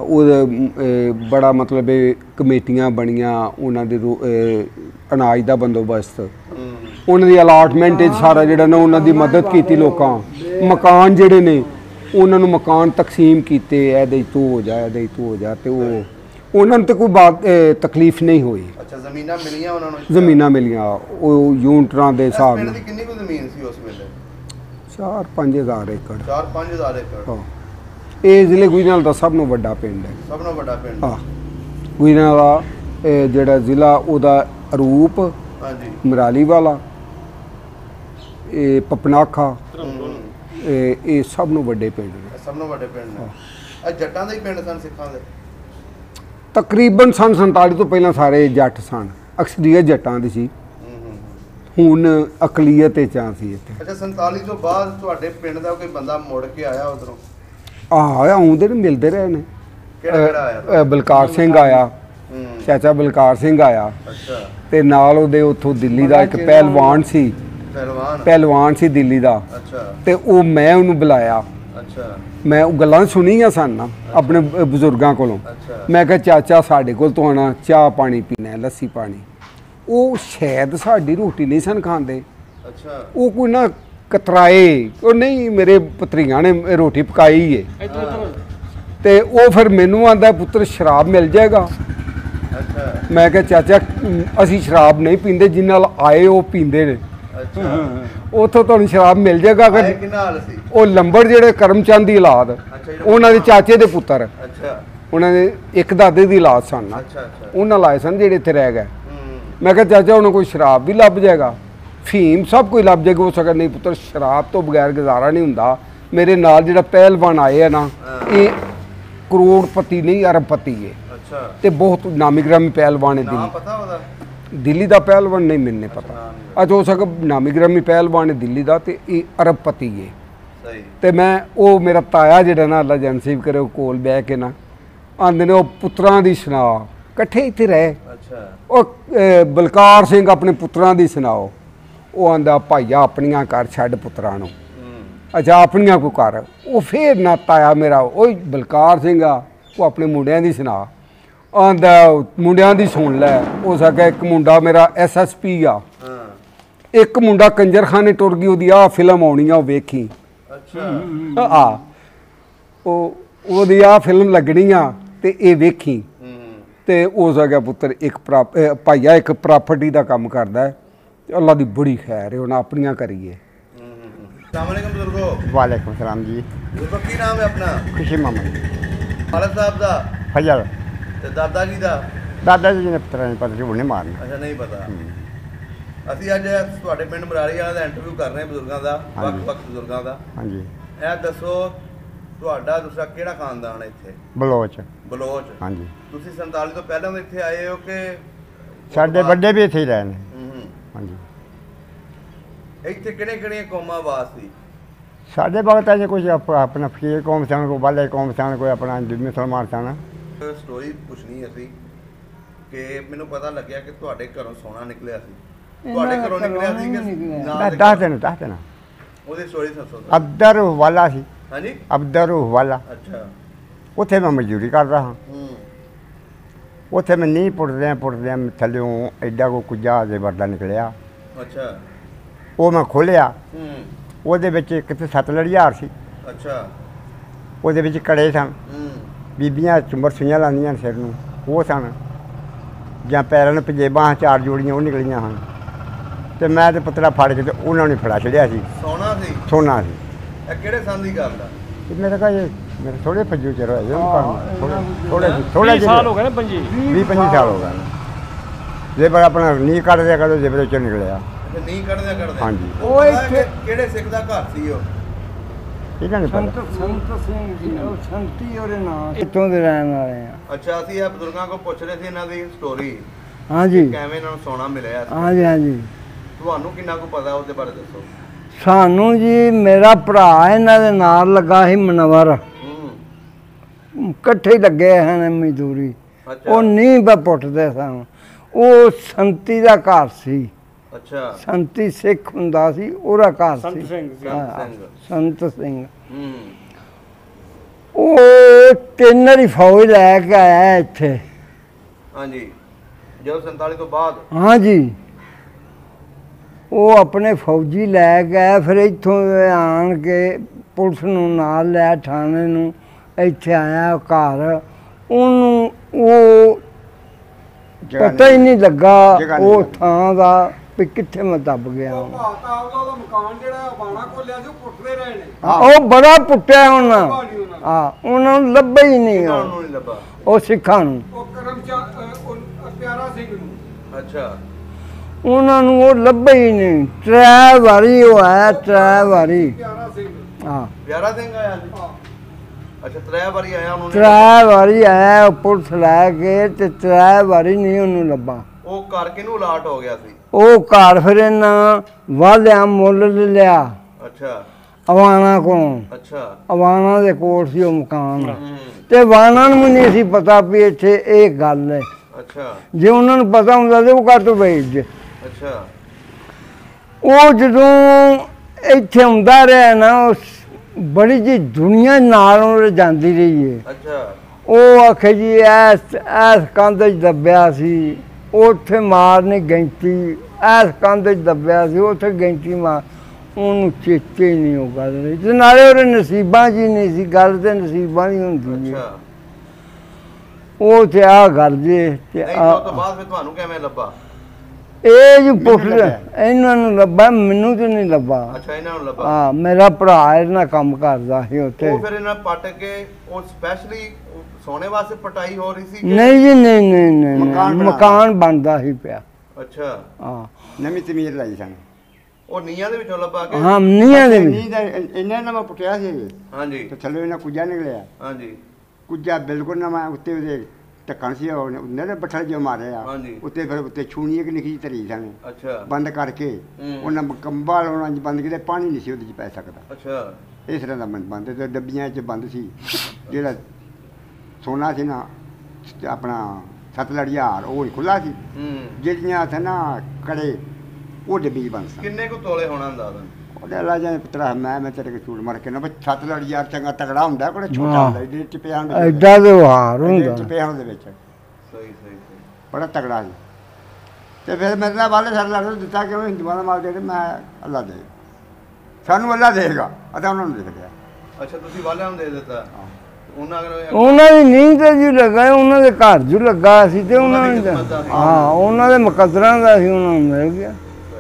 ਉਹ ਬੜਾ ਮਤਲਬ ਇਹ ਕਮੇਟੀਆਂ ਬਣੀਆਂ, ਉਹਨਾਂ ਦੇ ਰੋ- ਅਹ, ਅਨਾਜ ਦਾ ਬੰਦੋਬਸਤ, ਹੂੰ। ਉਹਨਾਂ ਦੀ ਅਲਾਟਮੈਂਟ ਵਿੱਚ ਸਾਰਾ ਜਿਹੜਾ ਨਾ ਉਹਨਾਂ ਦੀ ਮਦਦ ਕੀਤੀ। ਲੋਕਾਂ ਮਕਾਨ ਜਿਹੜੇ ਨੇ ਉਹਨਾਂ ਨੂੰ ਮਕਾਨ ਤਕਸੀਮ ਕੀਤੇ, ਇਹਦੇ ਤੂੰ ਹੋ ਜਾ, ਇਹਦੇ ਤੂੰ ਹੋ ਜਾ, ਤੇ ਉਹ ਉਹਨਾਂ ਨੂੰ ਤੇ ਕੋਈ ਬਾਤ ਅਹ, ਤਕਲੀਫ ਨਹੀਂ ਹੋਈ। ਅੱਛਾ, ਜ਼ਮੀਨਾਂ ਮਿਲੀਆਂ ਉਹਨਾਂ ਨੂੰ? ਜ਼ਮੀਨਾਂ ਮਿਲੀਆਂ ਉਹ ਯੂਨਿਟਾਂ ਦੇ ਇਸ ਹਿਸਾਬ ਪਿੰਡ ਨਾਲ, ਦੀ ਕਿੰਨੀ ਕੁ ਜ਼ਮੀਨ ਸੀ ਉਸ ਵੇਲੇ? ਚਾਰ ਪੰਜ ਹਜ਼ਾਰ ਏਕੜ। ਚਾਰ ਪੰਜ ਹਜ਼ਾਰ ਏਕੜ। ਹਾਂ, ਇਹ ਜ਼ਿਲ੍ਹੇ ਗੁਜਰਾਂਵਾਲਾ ਦਾ ਸਭ ਤੋਂ ਵੱਡਾ ਪਿੰਡ ਹੈ। ਸਭ ਨਾਲੋਂ ਵੱਡਾ ਪਿੰਡ? ਹਾਂ, ਗੁਜਰਾਂਵਾਲਾ ਇਹ ਜਿਹੜਾ ਜ਼ਿਲ੍ਹਾ ਉਹਦਾ ਅਰੂਪ, ਹਾਂਜੀ। ਮਰਾਲੀਵਾਲਾ, ਇਹ ਪਪਨਾਖਾ, ਹੂੰ। ਇਹ ਇਹ ਸਭ ਤੋਂ ਵੱਡੇ ਪਿੰਡ ਨੇ। ਇਹ ਸਭ ਨਾਲੋਂ ਵੱਡੇ ਪਿੰਡ ਨੇ। ਇਹ ਜੱਟਾਂ ਦੇ ਹੀ ਪਿੰਡ ਸਨ, ਸਿੱਖਾਂ ਦੇ? ਤਕਰੀਬਨ ਸੰਨ ਸੰਤਾਲੀ ਤੋਂ ਪਹਿਲਾਂ ਸਾਰੇ ਜੱਟ ਸਨ, ਅਕਸਰੀਅਤ ਜੱਟਾਂ ਦੀ ਸੀ। ਹੂੰ ਹੂੰ। ਹੁਣ ਅਕਲੀਅਤ ਵਿੱਚ ਆ ਸੀ ਇੱਥੇ। ਅੱਛਾ, ਸੰਤਾਲੀ ਤੋਂ ਬਾਅਦ ਤੁਹਾਡੇ ਪਿੰਡ ਦਾ ਕੋਈ ਬੰਦਾ ਮੁੜ ਕੇ ਆਇਆ ਉਧਰੋਂ? ਆਹ ਆਉਂਦੇ ਨੇ, ਮਿਲਦੇ ਰਹੇ ਨੇ। ਕਿਹੜਾ ਕਿਹੜਾ ਆਇਆ? ਅ, ਅ, ਬਲਕਾਰ ਸਿੰਘ ਆਇਆ, ਹੂੰ। ਚਾਚਾ ਬਲਕਾਰ ਸਿੰਘ ਆਇਆ, ਅੱਛਾ। ਤੇ ਨਾਲ ਉਹਦੇ ਉੱਥੋਂ ਦਿੱਲੀ ਦਾ ਇੱਕ ਪਹਿਲਵਾਨ ਸੀ, ਪਹਿਲਵਾਨ? ਪਹਿਲਵਾਨ ਸੀ ਦਿੱਲੀ ਦਾ, ਅੱਛਾ ਤੇ ਉਹ ਮੈਂ ਉਹਨੂੰ ਬੁਲਾਇਆ। ਅੱਛਾ ਮੈਂ ਉਹ ਗੱਲਾਂ ਸੁਣੀਆਂ ਸਨ ਨਾ ਆਪਣੇ ਬ- ਬਜ਼ੁਰਗਾਂ ਕੋਲੋਂ। ਅੱਛਾ। ਮੈਂ ਕਿਹਾ ਚਾਚਾ ਸਾਡੇ ਕੋਲ ਤੋਂ ਆਉਣਾ, ਚਾਹ ਪਾਣੀ ਪੀਣਾ ਹੈ, ਲੱਸੀ ਪਾਣੀ। ਉਹ ਸ਼ਾਇਦ ਸਾਡੀ ਰੋਟੀ ਨਹੀਂ ਸਨ ਖਾਂਦੇ। ਅੱਛਾ। ਉਹ ਕੋਈ ਨਾ ਕਤਰਾਏ, ਉਹ ਨਹੀਂ ਮੇਰੇ ਪਤਰੀਆਂ ਨੇ ਰੋਟੀ ਪਕਾਈ ਏ, ਇੱਧਰ ਇੱਧਰ ਤੇ ਉਹ ਫਿਰ ਮੈਨੂੰ ਆਂਦਾ ਪੁੱਤਰ ਸ਼ਰਾਬ ਮਿਲ ਜਾਏਗਾ। ਅੱਛਾ। ਮੈਂ ਕਿਹਾ ਚਾਚਾ ਅਮ, ਅਸੀਂ ਸ਼ਰਾਬ ਨਹੀਂ ਪੀਂਦੇ, ਜਿਨ੍ਹਾਂ ਨਾਲ ਆਏ ਉਹ ਪੀਂਦੇ ਨੇ। ਅੱਛਾ ਉੱਥੋਂ ਤੁਹਾਨੂੰ ਸ਼ਰਾਬ ਮਿਲ ਜਾਏਗਾ। ਆਏ ਅਗਰ ਕਿੰਨਾ ਹਾਲ ਸੀ? ਉਹ ਲੰਬੜ ਜਿਹੜੇ ਕਰਮਚੰਦ ਦੀ ਔਲਾਦ, ਅੱਛਾ ਉਹਨਾਂ ਦੇ ਚਾਚੇ ਦੇ ਪੁੱਤਰ, ਅੱਛਾ ਉਹਨਾਂ ਦੇ ਇੱਕ ਦਾਦੇ ਦੀ ਔਲਾਦ ਸਨ ਨਾ, ਅੱਛਾ ਅੱਛਾ ਉਹਨਾਂ ਲਾਏ ਸਨ ਜਿਹੜੇ ਇੱਥੇ ਰਹਿ ਗਏ। ਹੂੰ ਮੈਂ ਕਿਹਾ ਚਾਚਾ ਉਹਨੂੰ ਕੋਈ ਸ਼ਰਾਬ ਵੀ ਲੱਭ ਜਾਏਗਾ, ਫੀਮ ਸਭ ਕੁਝ ਲੱਭ ਜਾਏਗਾ। ਉਹ ਸਕਦਾ ਨਹੀਂ ਪੁੱਤਰ, ਸ਼ਰਾਬ ਤੋਂ ਬਗੈਰ ਗੁਜ਼ਾਰਾ ਨਹੀਂ ਹੁੰਦਾ। ਮੇਰੇ ਨਾਲ ਜਿਹੜਾ ਪਹਿਲਵਾਨ ਆਏ ਆ ਨਾ, ਇਹ ਕਰੋੜਪਤੀ ਨਹੀਂ ਅਰਬਪਤੀ ਹੈ, ਅੱਛਾ ਤੇ ਬਹੁਤ ਨਾਮੀ ਗ੍ਰਾਮੀ ਪਹਿਲਵਾਨ ਹੈ। ਨਾ ਦਿੱਲੀ ਪਤਾ ਉਹਦਾ? ਦਿੱਲੀ ਦਾ ਪਹਿਲਵਾਨ ਨਹੀਂ ਮੈਨੂੰ ਪਤਾ। ਅੱਜ ਹੋ ਸਕਦਾ ਨਾਮੀ ਗ੍ਰਾਮੀ ਪਹਿਲਵਾਨ ਹੈ ਦਿੱਲੀ ਦਾ, ਤੇ ਇਹ ਅਰਬਪਤੀ ਹੈ। ਸਹੀ। ਤੇ ਮੈਂ ਉਹ ਮੇਰਾ ਤਾਇਆ ਜਿਹੜਾ ਨਾ ਅੱਲਾ ਜਨਸੀਬ ਕਰੇ, ਉਹ ਕੋਲ ਬਹਿ ਕੇ ਨਾ ਆਂਦੇ ਨੇ ਉਹ ਪੁੱਤਰਾਂ ਦੀ ਸੁਣਾ, ਇਕੱਠੇ ਇੱਥੇ ਰਹੇ। ਅੱਛਾ ਉਹ ਅਹ, ਬਲਕਾਰ ਸਿੰਘ ਆਪਣੇ ਪੁੱਤਰਾਂ ਦੀ ਸੁਣਾਓ। ਉਹ ਆਂਦਾ ਭਾਈਆ ਆਪਣੀਆਂ ਘਰ ਛੱਡ ਪੁੱਤਰਾਂ ਨੂੰ। ਹੂੰ ਅੱਛਾ ਆਪਣੀਆਂ ਕੋ ਕਰ। ਉਹ ਫੇਰ ਨਾ ਤਾਇਆ ਮੇਰਾ ਉਹ ਬਲਕਾਰ ਸਿੰਘ ਆ, ਉਹ ਆਪਣੇ ਮੁੰਡਿਆਂ ਦੀ ਸੁਣਾ। ਆਂਦਾ ਮੁੰਡਿਆਂ ਦੀ ਸੁਣ ਲੈ। ਹੋ ਸਕਦਾ ਇੱਕ ਮੁੰਡਾ ਮੇਰਾ ਐਸ ਐਸ ਪੀ ਆ, ਹਾਂ ਇੱਕ ਮੁੰਡਾ ਕੰਜਰਖਾਨੇ ਟੁਰ ਗਈ, ਉਹਦੀ ਆਹ ਫਿਲਮ ਆਉਣੀ ਆ, ਉਹ ਵੇਖੀ। ਅੱਛਾ ਆ ਉਹ ਉਹਦੀ ਆਹ ਫਿਲਮ ਲੱਗਣੀ ਆ, ਤੇ ਇਹ ਵੇਖੀ। ਹੂੰ ਤੇ ਹੋ ਸਕਦਾ ਪੁੱਤਰ ਇੱਕ ਪ੍ਰਾਪ ਅਹ ਭਾਈਆ ਇੱਕ ਪ੍ਰਾਪਰਟੀ ਦਾ ਕੰਮ ਕਰਦਾ ਹੈ, ਤੇ ਅੱਲਾ ਦੀ ਬੜੀ ਖੈਰ ਹੈ, ਉਹਨਾਂ ਆਪਣੀਆਂ ਕਰੀਏ। अस्सलाम वालेकुम बुजुर्गो। वालेकुम सलाम जी। बुजुर्गो की नाम है अपना? खुशी मामन खालद साहब दा फजल ते दादा जी दा? दादा जी ने पुत्रा ने पता नहीं मारना। ਅੱਛਾ ਨਹੀਂ ਪਤਾ। ਅਸੀਂ ਅੱਜ ਤੁਹਾਡੇ ਪਿੰਡ ਮਰਾਲੀ ਵਾਲਾ ਦਾ ਇੰਟਰਵਿਊ ਕਰ ਰਹੇ ਹਾਂ ਬਜ਼ੁਰਗਾਂ ਦਾ, ਵੱਖ-ਵੱਖ ਬਜ਼ੁਰਗਾਂ ਦਾ। ਹਾਂਜੀ। ਇਹ ਦੱਸੋ ਤੁਹਾਡਾ ਦੂਸਰਾ ਕਿਹੜਾ ਖਾਨਦਾਨ ਹੈ ਇੱਥੇ? ਬਲੋਚ। ਬਲੋਚ। ਹਾਂਜੀ। ਤੁਸੀਂ ਸੰਤਾਲੀ ਤੋਂ ਪਹਿਲਾਂ ਦੇ ਇੱਥੇ ਆਏ ਹੋ ਕਿ? ਸਾਡੇ ਵੱਡੇ ਵੀ ਇੱਥੇ ਹੀ ਰਹੇ ਨੇ। ਹੂੰ ਹਾਂਜੀ। ਇੱਥੇ ਕਿਹੜੇ ਕਿਹੜੀਆਂ ਕੌਮਾਂ ਵਾਸ ਸੀ? ਸਾਡੇ ਵਕਤ ਹੈ ਕੁਝ ਆਪਣਾ ਫਕੀਰ ਕੌਮ ਸਨ, ਕੋਈ ਬਾਲੇ ਕੌਮ ਸਨ, ਕੋਈ ਆਪਣਾ ਮੁਸਲਮਾਨ ਸਨ। ਸਟੋਰੀ ਪੁੱਛਣੀ ਅਸੀਂ ਕਿ ਮੈਨੂੰ ਪਤਾ ਲੱਗਿਆ ਕਿ ਤੁਹਾਡੇ ਘਰੋਂ ਸੋਨਾ ਨਿਕਲਿਆ ਸੀ। ਤੁਹਾਡੇ ਘਰੋਂ ਨਿਕਲਿਆ ਸੀ ਕਿ ਨਾ? ਦੱਸ ਦੇਣਾ ਦੱਸ ਦੇਣਾ। ਉਹਦੀ ਸਟੋਰੀ ਦੱਸੋ। ਅਬਦਰ ਵਾਲਾ ਸੀ। ਹਾਂਜੀ। ਅਬਦਰ ਵਾਲਾ। ਅੱਛਾ। ਉੱਥੇ ਮੈਂ ਮਜ਼ਦੂਰੀ ਕਰਦਾ ਹਾਂ। ਹੂੰ ਉੱਥੇ ਮੈਂ ਨਹੀਂ ਪੁੱਟਦਿਆਂ ਪੁੱਟਦਿਆਂ ਥੱਲਿਓਂ ਐਡਾ ਕੋ ਕੁਝਾ ਦੇ ਵਰਦਾ ਨਿਕਲਿਆ। ਅੱਛਾ। ਉਹ ਮੈਂ ਖੋਲ੍ਹਿਆ। ਹੂੰ ਉਹਦੇ ਵਿੱਚ ਇੱਕ ਤੇ ਸੱਤ ਲੜੀਆਰ ਸੀ। ਅੱਛਾ। ਉਹਦੇ ਵਿੱਚ ਕੜੇ ਸਨ। ਹੂੰ ਬੀਬੀਆਂ ਚੁੰਬਰ ਸੂਈਆਂ ਲਾਉਂਦੀਆਂ ਸਿਰ ਨੂੰ, ਉਹ ਸਨ। ਜਾਂ ਪੈਰਾਂ ਨੂੰ ਪੰਜੇਬਾਂ ਚਾਰ ਜੋੜੀਆਂ ਉਹ ਨਿਕਲੀਆਂ ਹਨ। ਤੇ ਮੈਂ ਤੇ ਪੁੱਤਰਾ ਫੜ ਕੇ ਤੇ ਉਹਨਾਂ ਨੇ ਫੜਾ ਛੜਿਆ ਸੀ। ਸੋਨਾ ਸੀ? ਸੋਨਾ ਸੀ। ਇਹ ਕਿਹੜੇ ਸੰਨ ਦੀ ਗੱਲ ਦਾ? ਤੇ ਮੇਰੇ ਕਹਾ ਇਹ ਮੇਰੇ ਥੋੜੇ ਪੰਜੂ ਚਿਰ ਹੋਏ ਜੀ ਥੋੜੇ ਥੋੜੇ ਥੋੜੇ ਵੀਹ ਸਾਲ ਹੋ ਗਏ ਨੇ ਪੰਜੀ ਵੀਹ ਪੰਜੀ ਸਾਲ ਹੋ ਗਏ ਜੇ ਪਰ ਆਪਣਾ ਨੀ ਕੱਢ ਦਿਆ ਕਰੋ ਜੇ ਵਿੱਚੋਂ ਨਿਕਲਿਆ। ਨਹੀਂ ਕੱਢਦਿਆਂ ਕੱਢਦੇ? ਹਾਂਜੀ। ਉਹ ਇੱਥੇ ਕਿਹੜੇ ਸਿੱਖ ਦਾ ਘਰ ਸੀ ਉਹ? ਇਹਨਾਂ ਨੇ ਸੰਤ ਪਤਾ। ਸੰਤ ਸਿੰਘ ਜੀ, ਉਹ ਸੰਤੀ ਉਹਦੇ ਨਾਂ। ਇੱਥੋਂ ਦੇ ਰਹਿਣ ਵਾਲੇ ਆ। ਅੱਛਾ। ਅਸੀਂ ਇਹ ਬਜ਼ੁਰਗਾਂ ਕੋਲ ਪੁੱਛ ਰਹੇ ਸੀ ਇਹਨਾਂ ਦੀ ਸਟੋਰੀ, ਹਾਂਜੀ ਕਿਵੇਂ ਇਹਨਾਂ ਨੂੰ ਸੋਨਾ ਮਿਲਿਆ ਸੀ। ਹਾਂਜੀ ਹਾਂਜੀ। ਤੁਹਾਨੂੰ ਕਿੰਨਾ ਕੁ ਪਤਾ ਉਹਦੇ ਬਾਰੇ ਦੱਸੋ। ਸਾਨੂੰ ਜੀ ਮੇਰਾ ਭਰਾ ਇਹਨਾਂ ਦੇ ਨਾਲ ਲੱਗਾ ਸੀ ਮਨਵਰ, ਹੂੰ ਇਕੱਠੇ ਹੀ ਲੱਗੇ ਹਨ ਮਜ਼ਦੂਰੀ। ਅੱਛਾ। ਉਹ ਨਹੀਂ ਬ ਪੁੱਟਦੇ ਸਨ। ਉਹ ਸੰਤੀ ਦਾ ਘਰ ਸੀ। ਅੱਛਾ। ਸੰਤੀ ਸਿੱਖ ਹੁੰਦਾ ਸੀ, ਉਹਦਾ ਘਰ ਸੰਤ ਸੀ। ਸਿੰਘ ਸੀ। ਹਾਂ, ਸੰਤ ਸਿੰਘ। ਸੰਤ ਸਿੰਘ। ਹੂੰ ਉਹ ਤਿੰਨ ਵਾਰੀ ਫੌਜ ਲੈ ਕੇ ਆਇਆ ਇੱਥੇ। ਹਾਂਜੀ। ਜਦੋਂ ਸੰਤਾਲੀ ਤੋਂ ਬਾਅਦ? ਹਾਂਜੀ। ਉਹ ਆਪਣੇ ਫੌਜੀ ਲੈ ਗਏ, ਫਿਰ ਇੱਥੋਂ ਆਣ ਕੇ ਪੁਲਿਸ ਨੂੰ ਨਾਲ ਲੈ ਥਾਣੇ ਨੂੰ, ਇੱਥੇ ਆਇਆ ਘਰ। ਉਹਨੂੰ ਉਹ ਪਤਾ ਹੀ ਨਹੀਂ ਲੱਗਾ ਉਹ ਥਾਂ ਦਾ ਵੀ ਕਿੱਥੇ ਮੈਂ ਦੱਬ ਗਿਆ। ਉਹ ਮਕਾਨ ਜਿਹੜਾ ਬਾਣਾ ਕੋਲਿਆ ਸੀ ਉਹ ਪੁੱਟਦੇ ਰਹੇ ਨੇ। ਉਹ ਬੜਾ ਪੁੱਟਿਆ ਉਹਨਾਂ। ਹਾਂ, ਉਹਨਾਂ ਨੂੰ ਲੱਭਾ ਹੀ ਨਹੀਂ। ਕਿਹਨਾਂ ਨੂੰ ਨਹੀਂ ਲੱਭਾ? ਉਹ ਸਿੱਖਾਂ ਨੂੰ। ਉਹ ਕਰਮਚੰਦ ਪਿਆਰਾ ਸਿੰਘ ਨੂੰ। ਅੱਛਾ। ਉਹਨਾਂ ਨੂੰ ਉਹ ਲੱਭਾ ਹੀ ਨਹੀਂ। ਤਰੇ ਵਾਰੀ ਉਹ ਆਇਆ, ਤਰੇ ਵਾਰੀ। ਪਿਆਰਾ ਸਿੰਘ। ਹਾਂ, ਪਿਆਰਾ ਸਿੰਘ ਆਇਆ ਸੀ? ਅੱਛਾ। ਤਰੇ ਵਾਰੀ ਆਇਆ ਉਹਨੂੰ? ਤਰੇ ਵਾਰੀ ਆਇਆ ਪੁਲਿਸ ਲੈ ਕੇ, ਤੇ ਤਰੇ ਵਾਰੀ ਨਹੀਂ ਉਹਨੂੰ ਲੱਭਾ। ਉਹ ਘਰ ਕਿਹਨੂੰ ਅਲਾਟ ਹੋ ਗਿਆ ਸੀ? ਉਹ ਘਰ ਫਿਰ ਇਹਨਾਂ ਵਾਲਿਆਂ ਮੁੱਲ ਲੈ ਲਿਆ ਅੱਛਾ। ਅਵਾਨਾ ਕੋਲੋਂ। ਅੱਛਾ। ਅਵਾਨਾ ਦੇ ਕੋਲ ਸੀ ਉਹ ਮਕਾਨ। ਹੂੰ ਤੇ ਵਾਨਾ ਨੂੰ ਵੀ ਨਹੀਂ ਸੀ ਪਤਾ ਵੀ ਇੱਥੇ ਇਹ ਗੱਲ ਹੈ। ਅੱਛਾ। ਜੇ ਉਹਨਾਂ ਨੂੰ ਪਤਾ ਹੁੰਦਾ ਤੇ ਉਹ ਘਰ ਤੋਂ ਵੇਚ। ਅੱਛਾ। ਉਹ ਜਦੋਂ ਇੱਥੇ ਹੁੰਦਾ ਰਿਹਾ ਨਾ, ਉਹ ਬੜੀ ਜੀ ਦੁਨੀਆ ਨਾਲ ਉਹ ਜਾਂਦੀ ਰਹੀ ਹੈ। ਅੱਛਾ। ਉਹ ਆਖੇ ਜੀ ਐਸ ਐਸ ਕੰਧ 'ਚ ਦੱਬਿਆ ਸੀ, ਉੱਥੇ ਮਾਰਨੀ ਗੈਂਤੀ, ਐਸ ਕੰਧ 'ਚ ਦੱਬਿਆ ਸੀ, ਉੱਥੇ ਗੈਂਤੀ ਮਾਰ। ਉਹਨੂੰ ਚੇਤੇ ਹੀ ਨਹੀਂ ਉਹ ਗੱਲ ਰਹੀ। ਤੇ ਨਾਲੇ ਉਹਦੇ ਨਸੀਬਾਂ 'ਚ ਹੀ ਨਹੀਂ ਸੀ ਗੱਲ, ਤੇ ਨਸੀਬਾਂ ਦੀ ਹੁੰਦੀ ਹੈ। ਅੱਛਾ। ਉਹ ਤੇ ਆ ਗੱਲ ਜੇ ਤੇ ਨਹੀਂ ਆ ਉਸ ਤੋਂ ਬਾਅਦ ਫਿਰ ਤੁਹਾਨੂੰ ਕਿਵੇਂ ਲੱਭਾ? ਇਹ ਜੀ ਪੁੱਛ ਇਹਨਾਂ ਨੂੰ ਲੱਭਾ, ਮੈਨੂੰ ਤੇ ਨਹੀਂ ਲੱਭਾ। ਅੱਛਾ, ਇਹਨਾਂ ਨੂੰ ਲੱਭਾ। ਹਾਂ, ਮੇਰਾ ਭਰਾ ਇਹਦੇ ਨਾਲ ਕੰਮ ਕਰਦਾ ਸੀ ਉੱਥੇ। ਉਹ ਫਿਰ ਇਹਨਾਂ ਪੱਟ ਕੇ ਉਹ ਸਪੈਸ਼ਲੀ ਸੋਨੇ ਵਾਸਤੇ ਪਟਾਈ ਹੋ ਰਹੀ ਸੀ? ਨਹੀਂ ਜੀ, ਨਹੀਂ ਨਹੀਂ ਨਹੀਂ, ਮਕਾਨ ਮਕਾਨ ਬਣਦਾ ਸੀ ਪਿਆ। ਅੱਛਾ, ਹਾਂ, ਨਵੀਂ ਤਮੀਰ ਲਾਈ ਸਨ। ਉਹ ਨੀਆਂ ਦੇ ਵਿੱਚੋਂ ਲੱਭਾ ਕੇ? ਹਾਂ, ਨੀਆਂ ਦੇ ਵਿੱਚ। ਨੀ ਦਾ ਇਹਨਾਂ ਨਾਲ ਮੈਂ ਪੁੱਟਿਆ ਸੀ ਹਾਂਜੀ। ਤੇ ਥੱਲੇ ਇਹਨਾਂ ਕੁੱਜਾ ਨਿਕਲਿਆ। ਹਾਂਜੀ। ਕੁੱਜਾ ਬਿਲਕੁਲ ਨਾ, ਮੈਂ ਉੱਤੇ ਉਹਦੇ ਢੱਕਣ ਸੀ, ਉਹਨੇ ਨਾ ਬੱਠਲ ਜੋ ਮਾਰਿਆ ਹਾਂਜੀ। ਉੱਤੇ, ਫਿਰ ਉੱਤੇ ਛੂਣੀ ਇੱਕ ਨਿੱਕੀ ਜਿਹੀ ਧਰੀ ਸਨ। ਅੱਛਾ। ਬੰਦ ਕਰਕੇ ਉਹਨਾਂ ਕੰਬਲ ਉਹਨਾਂ 'ਚ ਬੰਦ ਕੀਤੇ, ਪਾਣੀ ਨਹੀਂ ਸੀ ਉਹਦੇ 'ਚ ਪੈ ਸਕਦਾ। ਅੱਛਾ। ਇਸ ਤਰ੍ਹਾਂ ਦਾ ਬੰਦ ਬੰਦ ਤੇ ਡੱਬੀਆਂ 'ਚ ਬੰਦ ਸੀ। ਜਿਹੜਾ ਸੋਨਾ ਸੀ ਨਾ ਆਪਣਾ ਸੱਤ ਲੜੀਆਰ, ਉਹ ਖੁੱਲਾ ਸੀ। ਜਿਹੜੀਆਂ ਸੀ ਨਾ ਕੜੇ, ਉਹ ਡੱਬੀ 'ਚ ਬੰਦ ਸੀ। ਕਿੰਨੇ ਕੁ ਤੋਲੇ ਹੋਣਾ ਅੰਦਾਜ਼ਾ? ਉਹਦੇ ਲਾ ਜਾਏ ਪੁੱਤਰਾ, ਮੈਂ ਮੈਂ ਤੇਰੇ ਕੋਲ ਝੂਠ ਮਾਰ ਕੇ ਨਾ, ਬਈ ਸੱਤ ਲੜੀਆਰ ਚੰਗਾ ਤਗੜਾ ਹੁੰਦਾ, ਕੋਈ ਛੋਟਾ ਹੁੰਦਾ, ਇਹਦੇ ਟਿਪਿਆ ਹੁੰਦਾ, ਐਡਾ ਤੇ ਹਾਰ ਹੁੰਦਾ, ਟਿਪਿਆ ਉਹਦੇ ਵਿੱਚ। ਸਹੀ ਸਹੀ ਸਹੀ। ਬੜਾ ਤਗੜਾ ਸੀ। ਤੇ ਫਿਰ ਮੇਰੇ ਨਾਲ ਵਾਲੇ ਸਰ ਲੱਗ ਦਿੱਤਾ ਕਿ ਉਹ ਹਿੰਦੂਆਂ ਦਾ ਮਾਲ ਦੇ ਦੇ, ਮੈਂ ਅੱਲਾ ਦੇ, ਸਾਨੂੰ ਅੱਲਾ ਦੇਗਾ, ਅਤੇ ਉਹਨਾਂ ਨੂੰ ਦੇ ਗਿਆ। ਅੱਛਾ, ਤੁਸੀਂ ਵਾਲਿਆਂ ਨੂੰ ਦੇ ਦਿੱਤਾ? ਉਹਨਾਂ ਉਹਨਾਂ ਦੀ ਨੀਂਦ ਤੇ ਜੀ ਲੱਗਾ, ਉਹਨਾਂ ਦੇ ਘਰ ਜੂ ਲੱਗਾ ਸੀ ਤੇ ਉਹਨਾਂ ਨੇ, ਹਾਂ, ਉਹਨਾਂ ਦੇ ਮੁਕੱਦਰਾਂ ਦਾ ਸੀ, ਉਹਨਾਂ ਨੂੰ ਮਿਲ ਗਿਆ।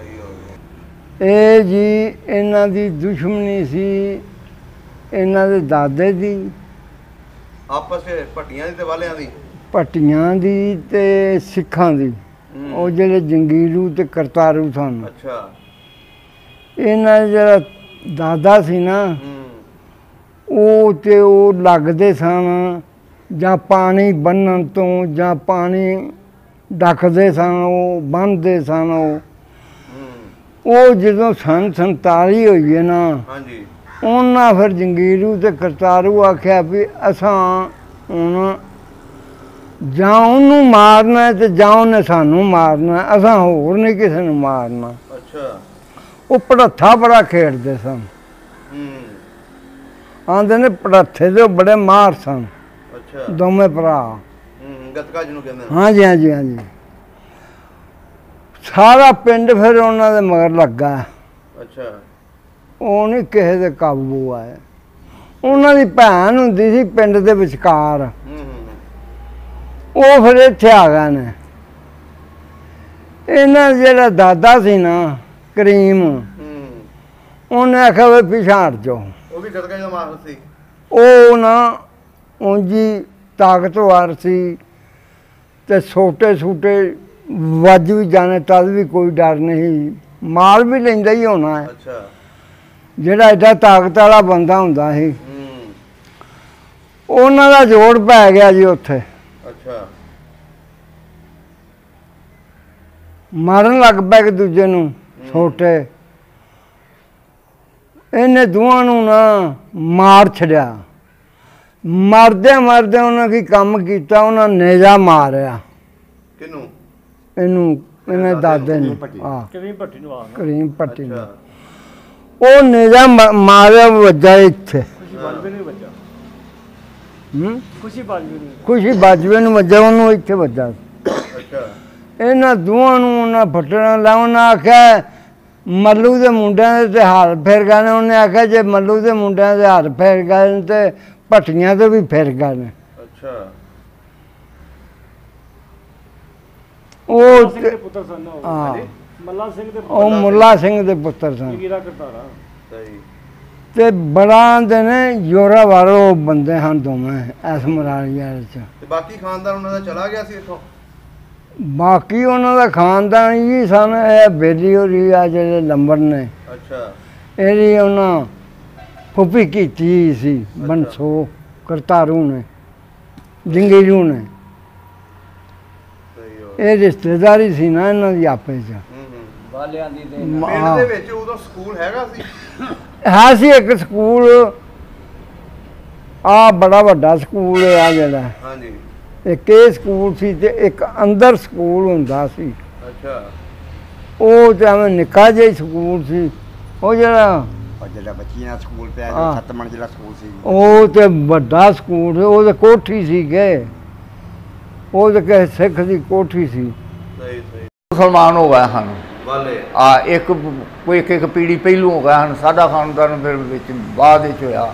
ਇਹ ਜੀ ਇਹਨਾਂ ਦੀ ਦੁਸ਼ਮਣੀ ਸੀ, ਇਹਨਾਂ ਦੇ ਦਾਦੇ ਦੀ, ਆਪਸ ਵਿੱਚ ਭੱਟੀਆਂ ਦੀ ਤੇ ਵਾਲਿਆਂ ਦੀ, ਭੱਟੀਆਂ ਦੀ ਤੇ ਸਿੱਖਾਂ ਦੀ। ਉਹ ਜਿਹੜੇ ਜੰਗੀਰੂ ਤੇ ਕਰਤਾਰੂ ਸਨ। ਅੱਛਾ। ਇਹਨਾਂ ਦਾ ਜਿਹੜਾ ਦਾਦਾ ਸੀ ਨਾ, ਉਹ ਤੇ ਉਹ ਲੱਗਦੇ ਸਨ ਜਾਂ ਪਾਣੀ ਬੰਨਣ ਤੋਂ, ਜਾਂ ਪਾਣੀ ਡੱਕਦੇ ਸਨ, ਉਹ ਬੰਨ੍ਹਦੇ ਸਨ। ਉਹ ਉਹ ਜਦੋਂ ਸੰਨ ਸੰਤਾਲੀ ਹੋਈ ਹੈ ਨਾ, ਹਾਂਜੀ, ਉਹਨਾਂ ਫਿਰ ਜੰਗੀਰੂ ਤੇ ਕਰਤਾਰੂ ਆਖਿਆ ਵੀ ਅਸਾਂ ਹੁਣ ਜਾਂ ਉਹਨੂੰ ਮਾਰਨਾ ਤੇ ਜਾਂ ਉਹਨੇ ਸਾਨੂੰ ਮਾਰਨਾ, ਅਸਾਂ ਹੋਰ ਨਹੀਂ ਕਿਸੇ ਨੂੰ ਮਾਰਨਾ। ਅੱਛਾ। ਉਹ ਪੜੱਥਾ ਬੜਾ ਖੇਡਦੇ ਸਨ। ਆਂਦੇ ਨੇ ਪੜੱਥੇ ਦੇ ਬੜੇ ਮਾਰ ਸਨ। ਅੱਛਾ। ਦੋਵੇਂ ਭਰਾ। ਗੱਤਕਾ ਜਿਹਨੂੰ ਕਹਿੰਦੇ ਨੇ। ਹਾਂਜੀ ਹਾਂਜੀ ਹਾਂਜੀ। ਸਾਰਾ ਪਿੰਡ ਫਿਰ ਉਹਨਾਂ ਦੇ ਮਗਰ ਲੱਗਾ। ਅੱਛਾ। ਉਹ ਨਹੀਂ ਕਿਸੇ ਦੇ ਕਾਬੂ ਆਏ। ਉਹਨਾਂ ਦੀ ਭੈਣ ਹੁੰਦੀ ਸੀ ਪਿੰਡ ਦੇ ਵਿਚਕਾਰ, ਉਹ ਫਿਰ ਇੱਥੇ ਆ ਗਏ ਨੇ। ਇਹਨਾਂ ਜਿਹੜਾ ਦਾਦਾ ਸੀ ਨਾ ਕਰੀਮ, ਉਹਨੇ ਆਖਿਆ ਵੀ ਪਿਛਾਂ ਹਟ ਜਾਓ। ਉਹ ਵੀ ਗੱਤਕਾ ਦਾ ਮਾਹਰ ਸੀ। ਉਹ ਨਾ ਉਂਝੀ ਤਾਕਤਵਰ ਸੀ ਤੇ ਛੋਟੇ ਛੋਟੇ ਵੱਜ ਵੀ ਜਾਣੇ ਤਦ ਵੀ ਕੋਈ ਡਰ ਨਹੀਂ, ਮਾਲ ਵੀ ਲੈਂਦਾ ਹੀ ਹੋਣਾ ਹੈ। ਅੱਛਾ। ਜਿਹੜਾ ਐਡਾ ਤਾਕਤ ਵਾਲਾ ਬੰਦਾ ਹੁੰਦਾ ਸੀ, ਉਹਨਾਂ ਦਾ ਜੋੜ ਪੈ ਗਿਆ ਜੀ ਉੱਥੇ। ਅੱਛਾ। ਮਾਰਨ ਲੱਗ ਪਏ ਇੱਕ ਦੂਜੇ ਨੂੰ ਛੋਟੇ। ਇਹਨੇ ਦੋਵਾਂ ਨੂੰ ਨਾ ਮਾਰ ਛੱਡਿਆ। ਮਰਦਿਆਂ ਮਰਦਿਆਂ ਉਹਨਾਂ ਕੀ ਕੰਮ ਕੀਤਾ, ਉਹਨਾਂ ਨੇਜਾ ਮਾਰਿਆ। ਕਿਹਨੂੰ? ਇਹਨੂੰ, ਇਹਨੇ ਦਾਦੇ ਨੂੰ। ਹਾਂ, ਕਰੀਮ ਭੱਟੀ ਨੂੰ ਆ ਕਰੀਮ ਭੱਟੀ ਨੂੰ। ਉਹ ਨੇਜਾ ਮਾਰਿਆ, ਵੱਜਾ ਇੱਥੇ। ਖੁਸ਼ੀ ਬਾਜਵੇ ਨੂੰ ਵੱਜਾ। ਹੂੰ, ਖੁਸ਼ੀ ਬਾਜਵੇ ਨੂੰ। ਖੁਸ਼ੀ ਬਾਜਵੇ ਨੂੰ ਵੱਜਾ, ਉਹਨੂੰ ਇੱਥੇ ਵੱਜਾ। ਅੱਛਾ। ਇਹਨਾਂ ਦੋਵਾਂ ਨੂੰ ਉਹਨਾਂ ਫੱਟਣਾ ਲਾ। ਉਹਨਾਂ ਆਖਿਆ ਮੱਲੂ ਦੇ ਮੁੰਡਿਆਂ ਦੇ ਤੇ ਹਾਲ ਫੇਰ ਗਏ ਨੇ। ਉਹਨੇ ਆਖਿਆ ਜੇ ਮੱਲੂ ਦੇ ਮੁੰਡਿਆਂ ਦੇ ਹੱਥ ਫੇਰ ਗਏ ਨੇ ਤੇ ਭੱਟੀਆਂ ਤੇ ਵੀ ਫੇਰ ਗਏ ਨੇ। ਅੱਛਾ। ਉਹ ਸਿੰਘ ਦੇ ਪੁੱਤਰ ਸਨ ਉਹ। ਹਾਂ, ਮੱਲਾ ਸਿੰਘ ਦੇ ਉਹ ਮੁੱਲਾ ਸਿੰਘ ਦੇ ਪੁੱਤਰ ਸਨ। ਜਗੀਰਾ ਕਰਤਾਰਾ। ਸਹੀ। ਤੇ ਬੜਾ ਦੇ ਨੇ ਜ਼ੋਰਾਵਰ ਉਹ ਬੰਦੇ ਹਨ ਦੋਵੇਂ ਇਸ ਮਰਾਲੀਵਾਲੇ ਚ। ਤੇ ਬਾਕੀ ਖਾਨਦਾਨ ਉਹਨਾਂ ਦਾ ਚਲਾ ਗਿਆ ਸੀ ਇੱਥੋਂ? ਬਾਕੀ ਉਹਨਾਂ ਦਾ ਖਾਨਦਾਨ ਹੀ ਸਨ। ਇਹ ਬੇਲੀ ਹੋਰੀ ਆ ਜਿਹੜੇ ਲੰਬਰ ਨੇ। ਅੱਛਾ। ਇਹਦੀ ਉਹਨਾਂ ਫੁੱਫੀ ਕੀਤੀ ਸੀ ਬੰਸੋ ਕਰਤਾਰੂ ਨੇ, ਜੰਗੀਰੂ ਨੇ। ਇਹ ਰਿਸ਼ਤੇਦਾਰੀ ਸੀ ਨਾ ਇਹਨਾਂ ਦੀ ਆਪੇ ਚ। ਵਾਲਿਆਂ ਦੀ ਤੇ ਪਿੰਡ ਦੇ ਵਿੱਚ ਉਦੋਂ ਸਕੂਲ ਹੈਗਾ ਸੀ? ਹੈ ਸੀ ਇੱਕ ਸਕੂਲ, ਆ ਬੜਾ ਵੱਡਾ ਸਕੂਲ ਆ ਜਿਹੜਾ। ਹਾਂਜੀ। ਇੱਕ ਇਹ ਸਕੂਲ ਸੀ ਤੇ ਇੱਕ ਅੰਦਰ ਸਕੂਲ ਹੁੰਦਾ ਸੀ। ਅੱਛਾ। ਉਹ ਤੇ ਐਵੇਂ ਨਿੱਕਾ ਜਿਹਾ ਸਕੂਲ ਸੀ। ਉਹ ਜਿਹੜਾ ਜਿਹੜਾ ਬੱਚੀਆਂ ਦਾ ਸਕੂਲ ਪਿਆ, ਜੋ ਸੱਤ ਮੰਜ਼ਿਲਾ ਸਕੂਲ ਸੀ, ਉਹ ਤੇ ਵੱਡਾ ਸਕੂਲ ਸੀ। ਉਹ ਤੇ ਕੋਠੀ ਸੀ ਗਏ, ਉਹ ਤੇ ਕਿਸੇ ਸਿੱਖ ਦੀ ਕੋਠੀ ਸੀ। ਸਹੀ ਸਹੀ। ਮੁਸਲਮਾਨ ਹੋ ਗਏ ਹਨ ਵਾਲੇ ਆ, ਇੱਕ ਕੋਈ ਇੱਕ ਇੱਕ ਪੀੜੀ ਪਹਿਲੂ ਹੋ ਗਏ ਹਨ। ਸਾਡਾ ਖਾਨਦਾਨ ਫਿਰ ਵਿੱਚ ਬਾਅਦ ਵਿੱਚ ਹੋਇਆ।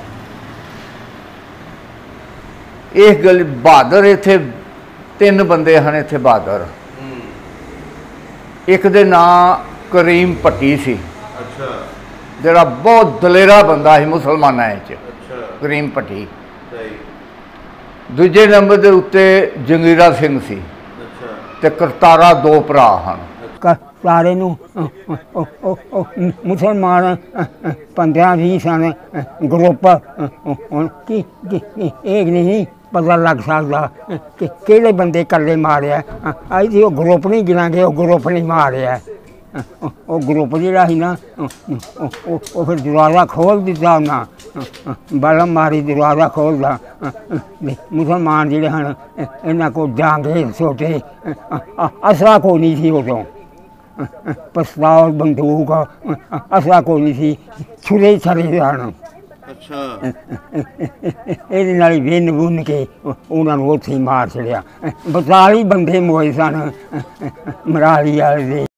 ਇਸ ਗੱਲ ਬਹਾਦਰ ਇੱਥੇ ਤਿੰਨ ਬੰਦੇ ਹਨ ਇੱਥੇ ਬਹਾਦਰ। ਇੱਕ ਦੇ ਨਾਂ ਕਰੀਮ ਭੱਟੀ ਸੀ, ਅੱਛਾ ਜਿਹੜਾ ਬਹੁਤ ਦਲੇਰਾ ਬੰਦਾ ਸੀ ਮੁਸਲਮਾਨਾਂ 'ਚ, ਅੱਛਾ ਕਰੀਮ ਭੱਟੀ। ਸਹੀ ਦੂਜੇ ਨੰਬਰ ਦੇ ਉੱਤੇ ਜੰਗੀਰਾ ਸਿੰਘ ਸੀ, ਅੱਛਾ ਤੇ ਕਰਤਾਰਾ ਦੋ ਭਰਾ ਹਨ। ਸਾਰੇ ਨੂੰ ਮੁਸਲਮਾਨ ਪੰਦਰਾਂ ਵੀਹ ਸਨ ਗਰੁੱਪ ਕੀ ਇਹ ਨਹੀਂ ਪਤਾ ਲੱਗ ਸਕਦਾ ਕਿ ਕਿਹੜੇ ਬੰਦੇ ਇਕੱਲੇ ਮਾਰਿਆ। ਅੱਜ ਉਹ ਗਰੁੱਪ ਨਹੀਂ ਗਿਣਾਂਗੇ, ਉਹ ਗਰੁੱਪ ਨਹੀਂ ਮਾਰਿਆ। ਉਹ ਗਰੁੱਪ ਜਿਹੜਾ ਸੀ ਨਾ ਉਹ ਫਿਰ ਦਰਵਾਜ਼ਾ ਖੋਲ੍ਹ ਦਿੱਤਾ ਉਹਨਾਂ, ਬਲਮ ਮਾਰੀ ਦਰਵਾਜ਼ਾ ਖੋਲ੍ਹਦਾ। ਮੁਸਲਮਾਨ ਜਿਹੜੇ ਹਨ ਇਹਨਾਂ ਕੋਲ ਡਾਂਗੇ ਛੋਟੇ, ਅਸਲਾ ਕੋਈ ਨਹੀਂ ਸੀ ਉਦੋਂ, ਪਿਸਤੌਲ ਬੰਦੂਕ ਅਸਲਾ ਕੋਈ ਨਹੀਂ ਸੀ, ਛੁਰੇ ਛੜੇ ਹਨ। ਅੱਛਾ ਇਹਦੇ ਨਾਲ ਹੀ ਵਿੰਨ ਵੁੰਨ ਕੇ ਉਹਨਾਂ ਨੂੰ ਉੱਥੇ ਹੀ ਮਾਰ ਛੜਿਆ। ਬਤਾਲੀ ਬੰਦੇ ਮੋਏ ਸਨ ਮਰਾਲੀ ਵਾਲੇ ਦੇ।